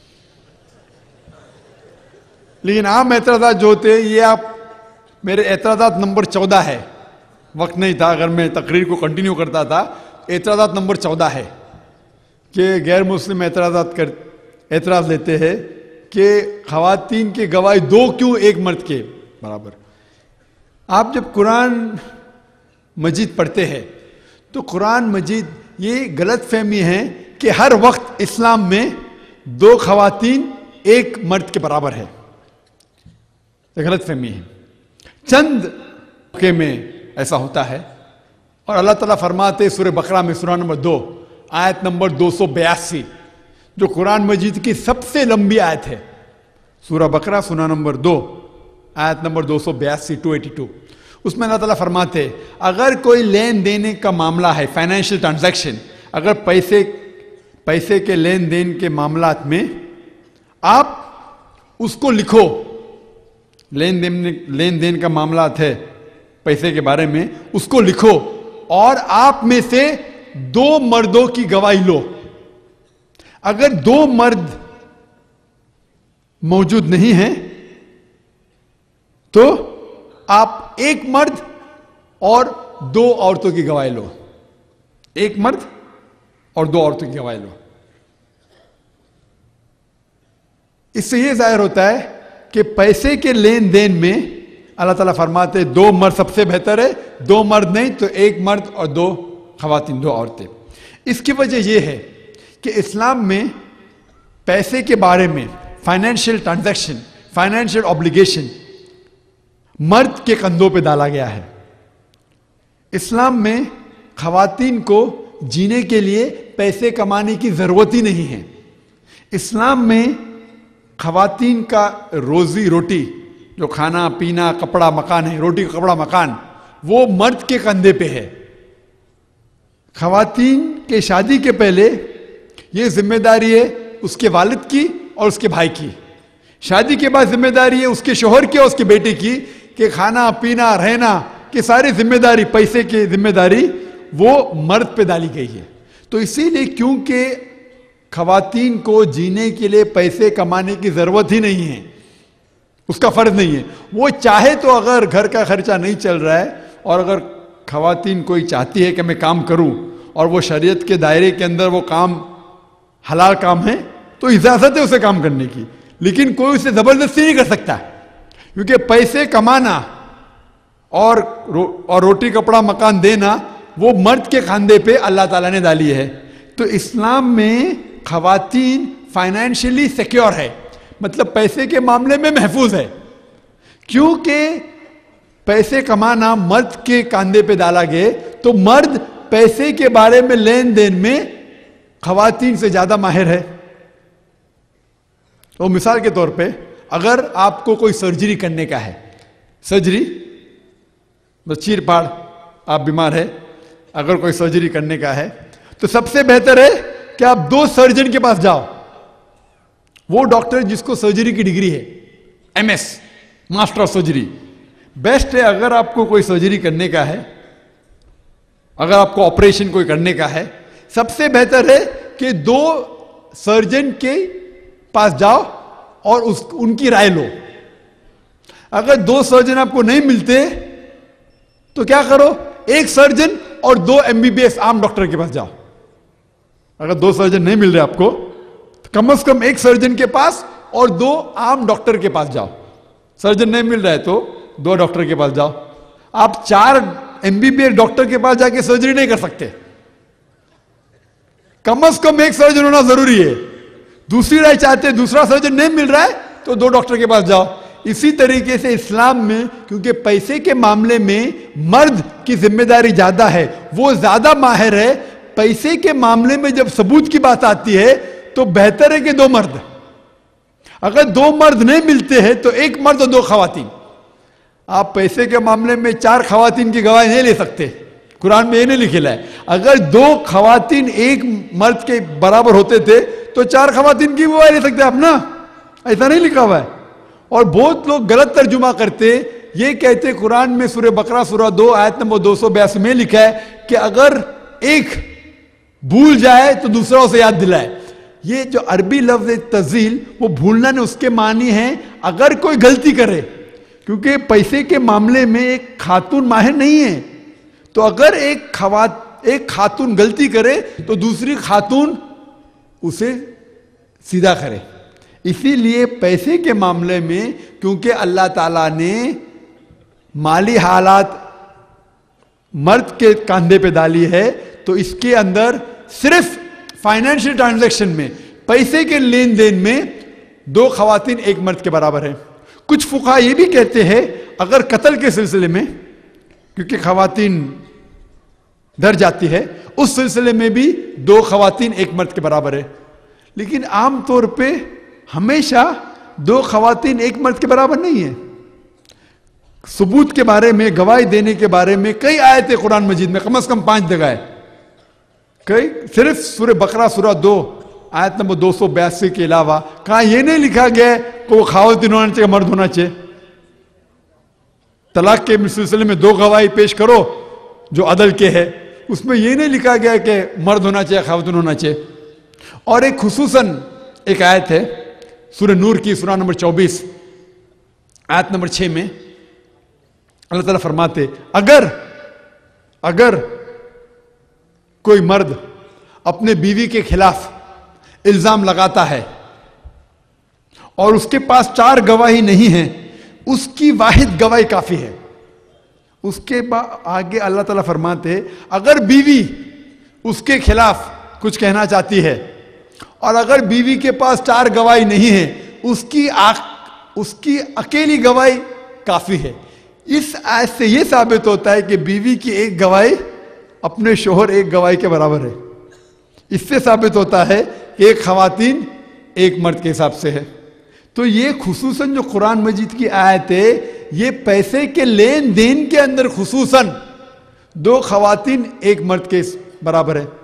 لیکن عام اعتراضات جو ہوتے ہیں یہ آپ میرے اعتراضات نمبر چودہ ہے، وقت نہیں تھا، اگر میں تقریر کو کنٹینیو کرتا تھا. اعتراضات نمبر چودہ ہے کہ غیر مسلم اعتراضات کر اعتراض لیتے ہیں کہ خواتین کی گواہی دو کیوں ایک مرد کے برابر. آپ جب قرآن مجید پڑھتے ہیں تو قرآن مجید یہ غلط فہمی ہے کہ ہر وقت اسلام میں دو خواتین ایک مرد کے برابر ہے. یہ غلط فہمی ہے. چند موقع میں ایسا ہوتا ہے اور اللہ تعالیٰ فرماتے سورہ بقرہ میں سورہ نمبر دو آیت نمبر دو سو بیاسی جو قرآن مجید کی سب سے لمبی آیت ہے. سورہ بقرہ سورہ نمبر دو آیت نمبر دو سو بیاسی ٹو ایٹی ٹو. اس میں اللہ تعالیٰ فرماتے اگر کوئی لین دینے کا معاملہ ہے، فائنینشیل ٹرانزیکشن، اگر پیسے پیسے کے لین دین کے معاملات میں آپ اس کو لکھو، لین دین لین دین کا معاملات ہے پیسے کے بارے میں، اس کو لکھو اور آپ میں سے دو مردوں کی گواہی لو. اگر دو مرد موجود نہیں ہیں تو آپ ایک مرد اور دو عورتوں کی گواہی لو. ایک مرد اور دو عورتوں کی گواہی لو. اس سے یہ ظاہر ہوتا ہے کہ پیسے کے لین دین میں اللہ تعالیٰ فرماتے دو مرد سب سے بہتر ہے, دو مرد نہیں تو ایک مرد اور دو خواتین, دو عورتیں. اس کی وجہ یہ ہے کہ اسلام میں پیسے کے بارے میں فائنینشیل ٹرانزیکشن, فائنینشیل آبلیگیشن مرد کے کندھوں پہ ڈالا گیا ہے. اسلام میں خواتین کو جینے کے لیے پیسے کمانے کی ضرورت ہی نہیں ہے. اسلام میں خواتین کا روزی روٹی, جو کھانا پینا کپڑا مکان ہے, روٹی کپڑا مکان, وہ مرد کے کندھے پہ ہے. خواتین کے شادی کے پہلے یہ ذمہ داری ہے اس کے والد کی اور اس کے بھائی کی. شادی کے بعد ذمہ داری ہے اس کے شوہر کی اور اس کے بیٹے کی کہ کھانا پینا رہنا کی ساری ذمہ داری, پیسے کی ذمہ داری وہ مرد پہ ڈالی گئی ہے. تو اسی لیے کیونکہ خواتین کو جینے کے لیے پیسے کمانے کی ضرورت ہی نہیں ہے, اس کا فرض نہیں ہے. وہ چاہے تو اگر گھر کا خرچہ نہیں چل رہا ہے اور اگر خواتین کوئی چاہتی ہے کہ میں کام کروں اور وہ شریعت کے دائرے کے اندر وہ کام حلال کام ہے تو اجازت ہے اسے کام کرنے کی, لیکن کوئی اسے زبردستی نہیں کر سکتا, کیونکہ پیسے کمانا اور اور روٹی کپڑا مکان دینا وہ مرد کے کاندھے پہ اللہ تعالیٰ نے ڈالی ہے. تو اسلام میں خواتین فائنینشلی سیکیور ہے, مطلب پیسے کے معاملے میں محفوظ ہے. کیونکہ پیسے کمانا مرد کے کاندھے پہ ڈالا گیا تو مرد پیسے کے بارے میں لین دین میں خواتین سے زیادہ ماہر ہے. تو مثال کے طور پہ اگر آپ کو کوئی سرجری کرنے کا ہے, سرجری بس چیر پاڑ آپ بیمار ہے, اگر کوئی سرجری کرنے کا ہے تو سب سے بہتر ہے کہ آپ دو سرجن کے پاس جاؤ. وہ ڈاکٹر جس کو سرجری کی ڈگری ہے, M S master of surgery, best ہے. اگر آپ کو کوئی سرجری کرنے کا ہے, اگر آپ کو آپریشن کوئی کرنے کا ہے, سب سے بہتر ہے کہ دو سرجن کے پاس جاؤ اور اس ان کی رائے لو. اگر دو سرجن آپ کو نہیں ملتے تو کیا کرو, ایک سرجن اور دو ایم بی بی ایس عام ڈاکٹر کے پاس جاؤ. اگر دو سرجن نہیں مل رہے آپ کو تو کم از کم ایک سرجن کے پاس اور دو عام ڈاکٹر کے پاس جاؤ. سرجن نہیں مل رہا ہے تو دو ڈاکٹر کے پاس جاؤ. آپ چار M B B S doctor کے پاس جا کے سرجری نہیں کر سکتے, کم از کم ایک سرجن ہونا ضروری ہے. دوسری رائے چاہتے دوسرا سرجن نہیں مل رہا ہے تو دو ڈاکٹر کے پاس جاؤ. اسی طریقے سے اسلام میں کیونکہ پیسے کے معاملے میں مرد کی ذمہ داری زیادہ ہے, وہ زیادہ ماہر ہے. پیسے کے معاملے میں جب ثبوت کی بات آتی ہے تو بہتر ہے کہ دو مرد. اگر دو مرد نہیں ملتے ہیں تو ایک مرد اور دو خواتین. آپ پیسے کے معاملے میں چار خواتین کی گواہی نہیں لے سکتے, قرآن میں یہ نہیں لکھا ہے. اگر دو خواتین ایک مرد کے برابر ہوتے تھے تو چار خواتین کی گواہی لے سکتے آپ نا, ایسا نہیں لکھا ہوا ہے. اور بہت لوگ غلط ترجمہ کرتے, یہ کہتے قرآن میں سورہ بقرہ سورہ دو آیت نمبر دو سو بیاسی میں لکھا ہے کہ اگر ایک بھول جائے تو دوسرا اسے یاد دلائے. یہ جو عربی لفظ تزیل وہ بھولنا نے اس کے معنی ہیں اگر کوئی غلطی کرے, کیونکہ پیسے کے معاملے میں ایک خاتون ماہر نہیں ہے. تو اگر ایک خوات ایک خاتون غلطی کرے تو دوسری خاتون اسے سیدھا کرے. اسی لیے پیسے کے معاملے میں کیونکہ اللہ تعالیٰ نے مالی حالات مرد کے کاندھے پہ ڈالی ہے تو اس کے اندر صرف فائنینشیل ٹرانزیکشن میں, پیسے کے لین دین میں دو خواتین ایک مرد کے برابر ہیں. کچھ فقہا یہ بھی کہتے ہیں اگر قتل کے سلسلے میں, کیونکہ خواتین ڈر جاتی ہے, اس سلسلے میں بھی دو خواتین ایک مرد کے برابر ہے. لیکن عام طور پہ ہمیشہ دو خواتین ایک مرد کے برابر نہیں ہے. ثبوت کے بارے میں, گواہی دینے کے بارے میں کئی آیتیں قرآن مجید میں, کم از کم پانچ جگہ ہے. کئی صرف سورہ بقرہ سورہ دو آیت نمبر دو سو بیاسی کے علاوہ کہاں یہ نہیں لکھا گیا کہ وہ خواتین ہونا چاہیے مرد ہونا چاہیے. طلاق کے سلسلے میں دو گواہی پیش کرو جو عدل کے ہے, اس میں یہ نہیں لکھا گیا کہ مرد ہونا چاہیے خواتین ہونا چاہیے. اور ایک خصوصاً ایک آیت ہے سورہ نور کی سورہ نمبر چوبیس آیت نمبر چھ میں اللہ تعالیٰ فرماتے اگر اگر کوئی مرد اپنے بیوی کے خلاف الزام لگاتا ہے اور اس کے پاس چار گواہی نہیں ہیں اس کی واحد گواہی کافی ہے. اس کے آگے اللہ تعالیٰ فرماتے اگر بیوی اس کے خلاف کچھ کہنا چاہتی ہے اور اگر بیوی کے پاس چار گواہی نہیں ہے, اس کی آخ اس کی اکیلی گواہی کافی ہے. اس آیت سے یہ ثابت ہوتا ہے کہ بیوی کی ایک گواہی اپنے شوہر ایک گواہی کے برابر ہے. اس سے ثابت ہوتا ہے کہ ایک خواتین ایک مرد کے حساب سے ہے. تو یہ خصوصاً جو قرآن مجید کی آیت ہے یہ پیسے کے لین دین کے اندر خصوصاً دو خواتین ایک مرد کے برابر ہے.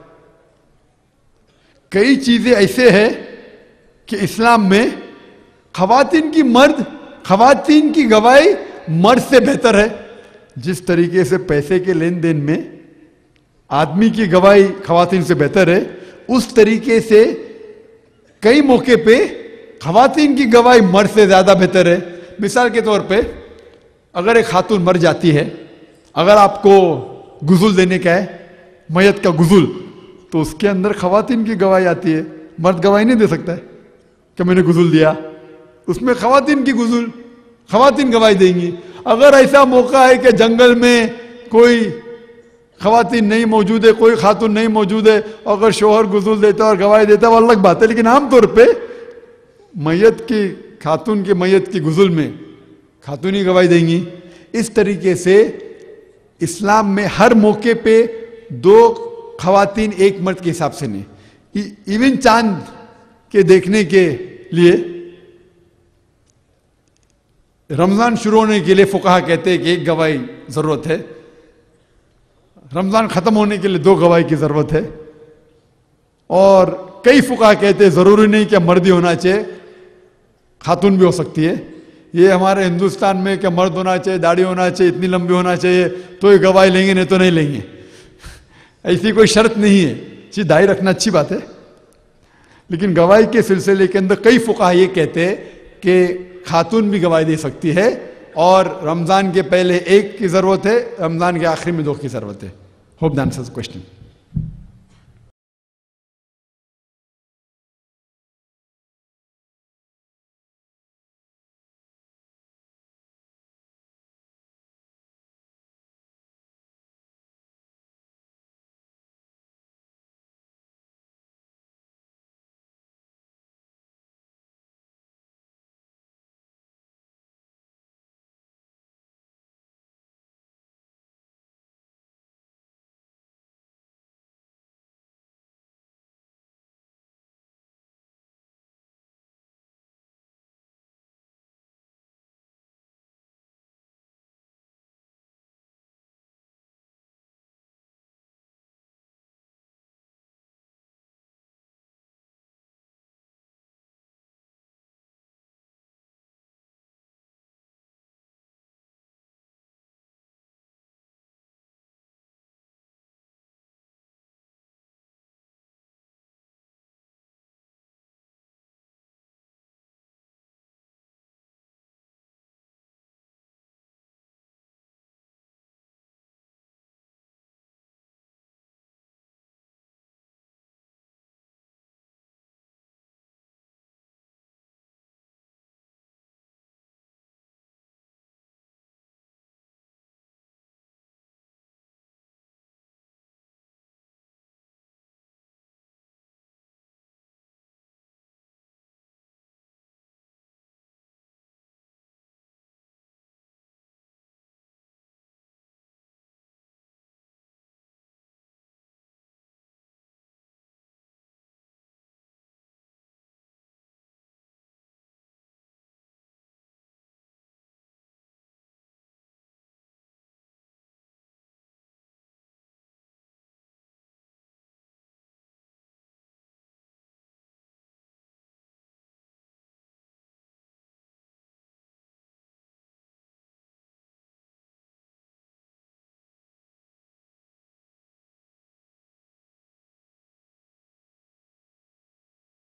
کئی چیزیں ایسے ہیں کہ اسلام میں خواتین کی مرد خواتین کی گواہی مرد سے بہتر ہے. جس طریقے سے پیسے کے لین دین میں آدمی کی گواہی خواتین سے بہتر ہے, اس طریقے سے کئی موقع پہ خواتین کی گواہی مرد سے زیادہ بہتر ہے. مثال کے طور پہ اگر ایک خاتون مر جاتی ہے, اگر آپ کو غسل دینے کا ہے, میت کا غسل, تو اس کے اندر خواتین کی گواہی آتی ہے. مرد گواہی نہیں دے سکتا ہے کہ میں نے غسل دیا. اس میں خواتین کی غسل خواتین گواہی دیں گی. اگر ایسا موقع ہے کہ جنگل میں کوئی خواتین نہیں موجود ہے, کوئی خاتون نہیں موجود ہے, اگر شوہر غسل دیتا اور گواہی دیتا ہے وہ الگ بات ہے, لیکن عام طور پہ میت کی خاتون کی میت کی غسل میں خاتون ہی گواہی دیں گی. اس طریقے سے اسلام میں ہر موقع پہ دو خواتین ایک مرد کے حساب سے نہیں. ایون چاند کے دیکھنے کے لیے رمضان شروع ہونے کے لیے فقہا کہتے ہیں کہ ایک گواہی ضرورت ہے, رمضان ختم ہونے کے لیے دو گواہی کی ضرورت ہے. اور کئی فقہا کہتے ہیں ضروری نہیں کہ مرد ہی ہونا چاہیے, خاتون بھی ہو سکتی ہے. یہ ہمارے ہندوستان میں کہ مرد ہونا چاہیے, داڑھی ہونا چاہیے, اتنی لمبی ہونا چاہیے تو یہ گواہی لیں گے, نہیں تو نہیں لیں گے. ایسی کوئی شرط نہیں ہے. جی داڑھی رکھنا اچھی بات ہے, لیکن گواہی کے سلسلے کے اندر کئی فقہا یہ کہتے ہیں کہ خاتون بھی گواہی دے سکتی ہے, اور رمضان کے پہلے ایک کی ضرورت ہے, رمضان کے آخر میں دو کی ضرورت ہے. Hope the answers question.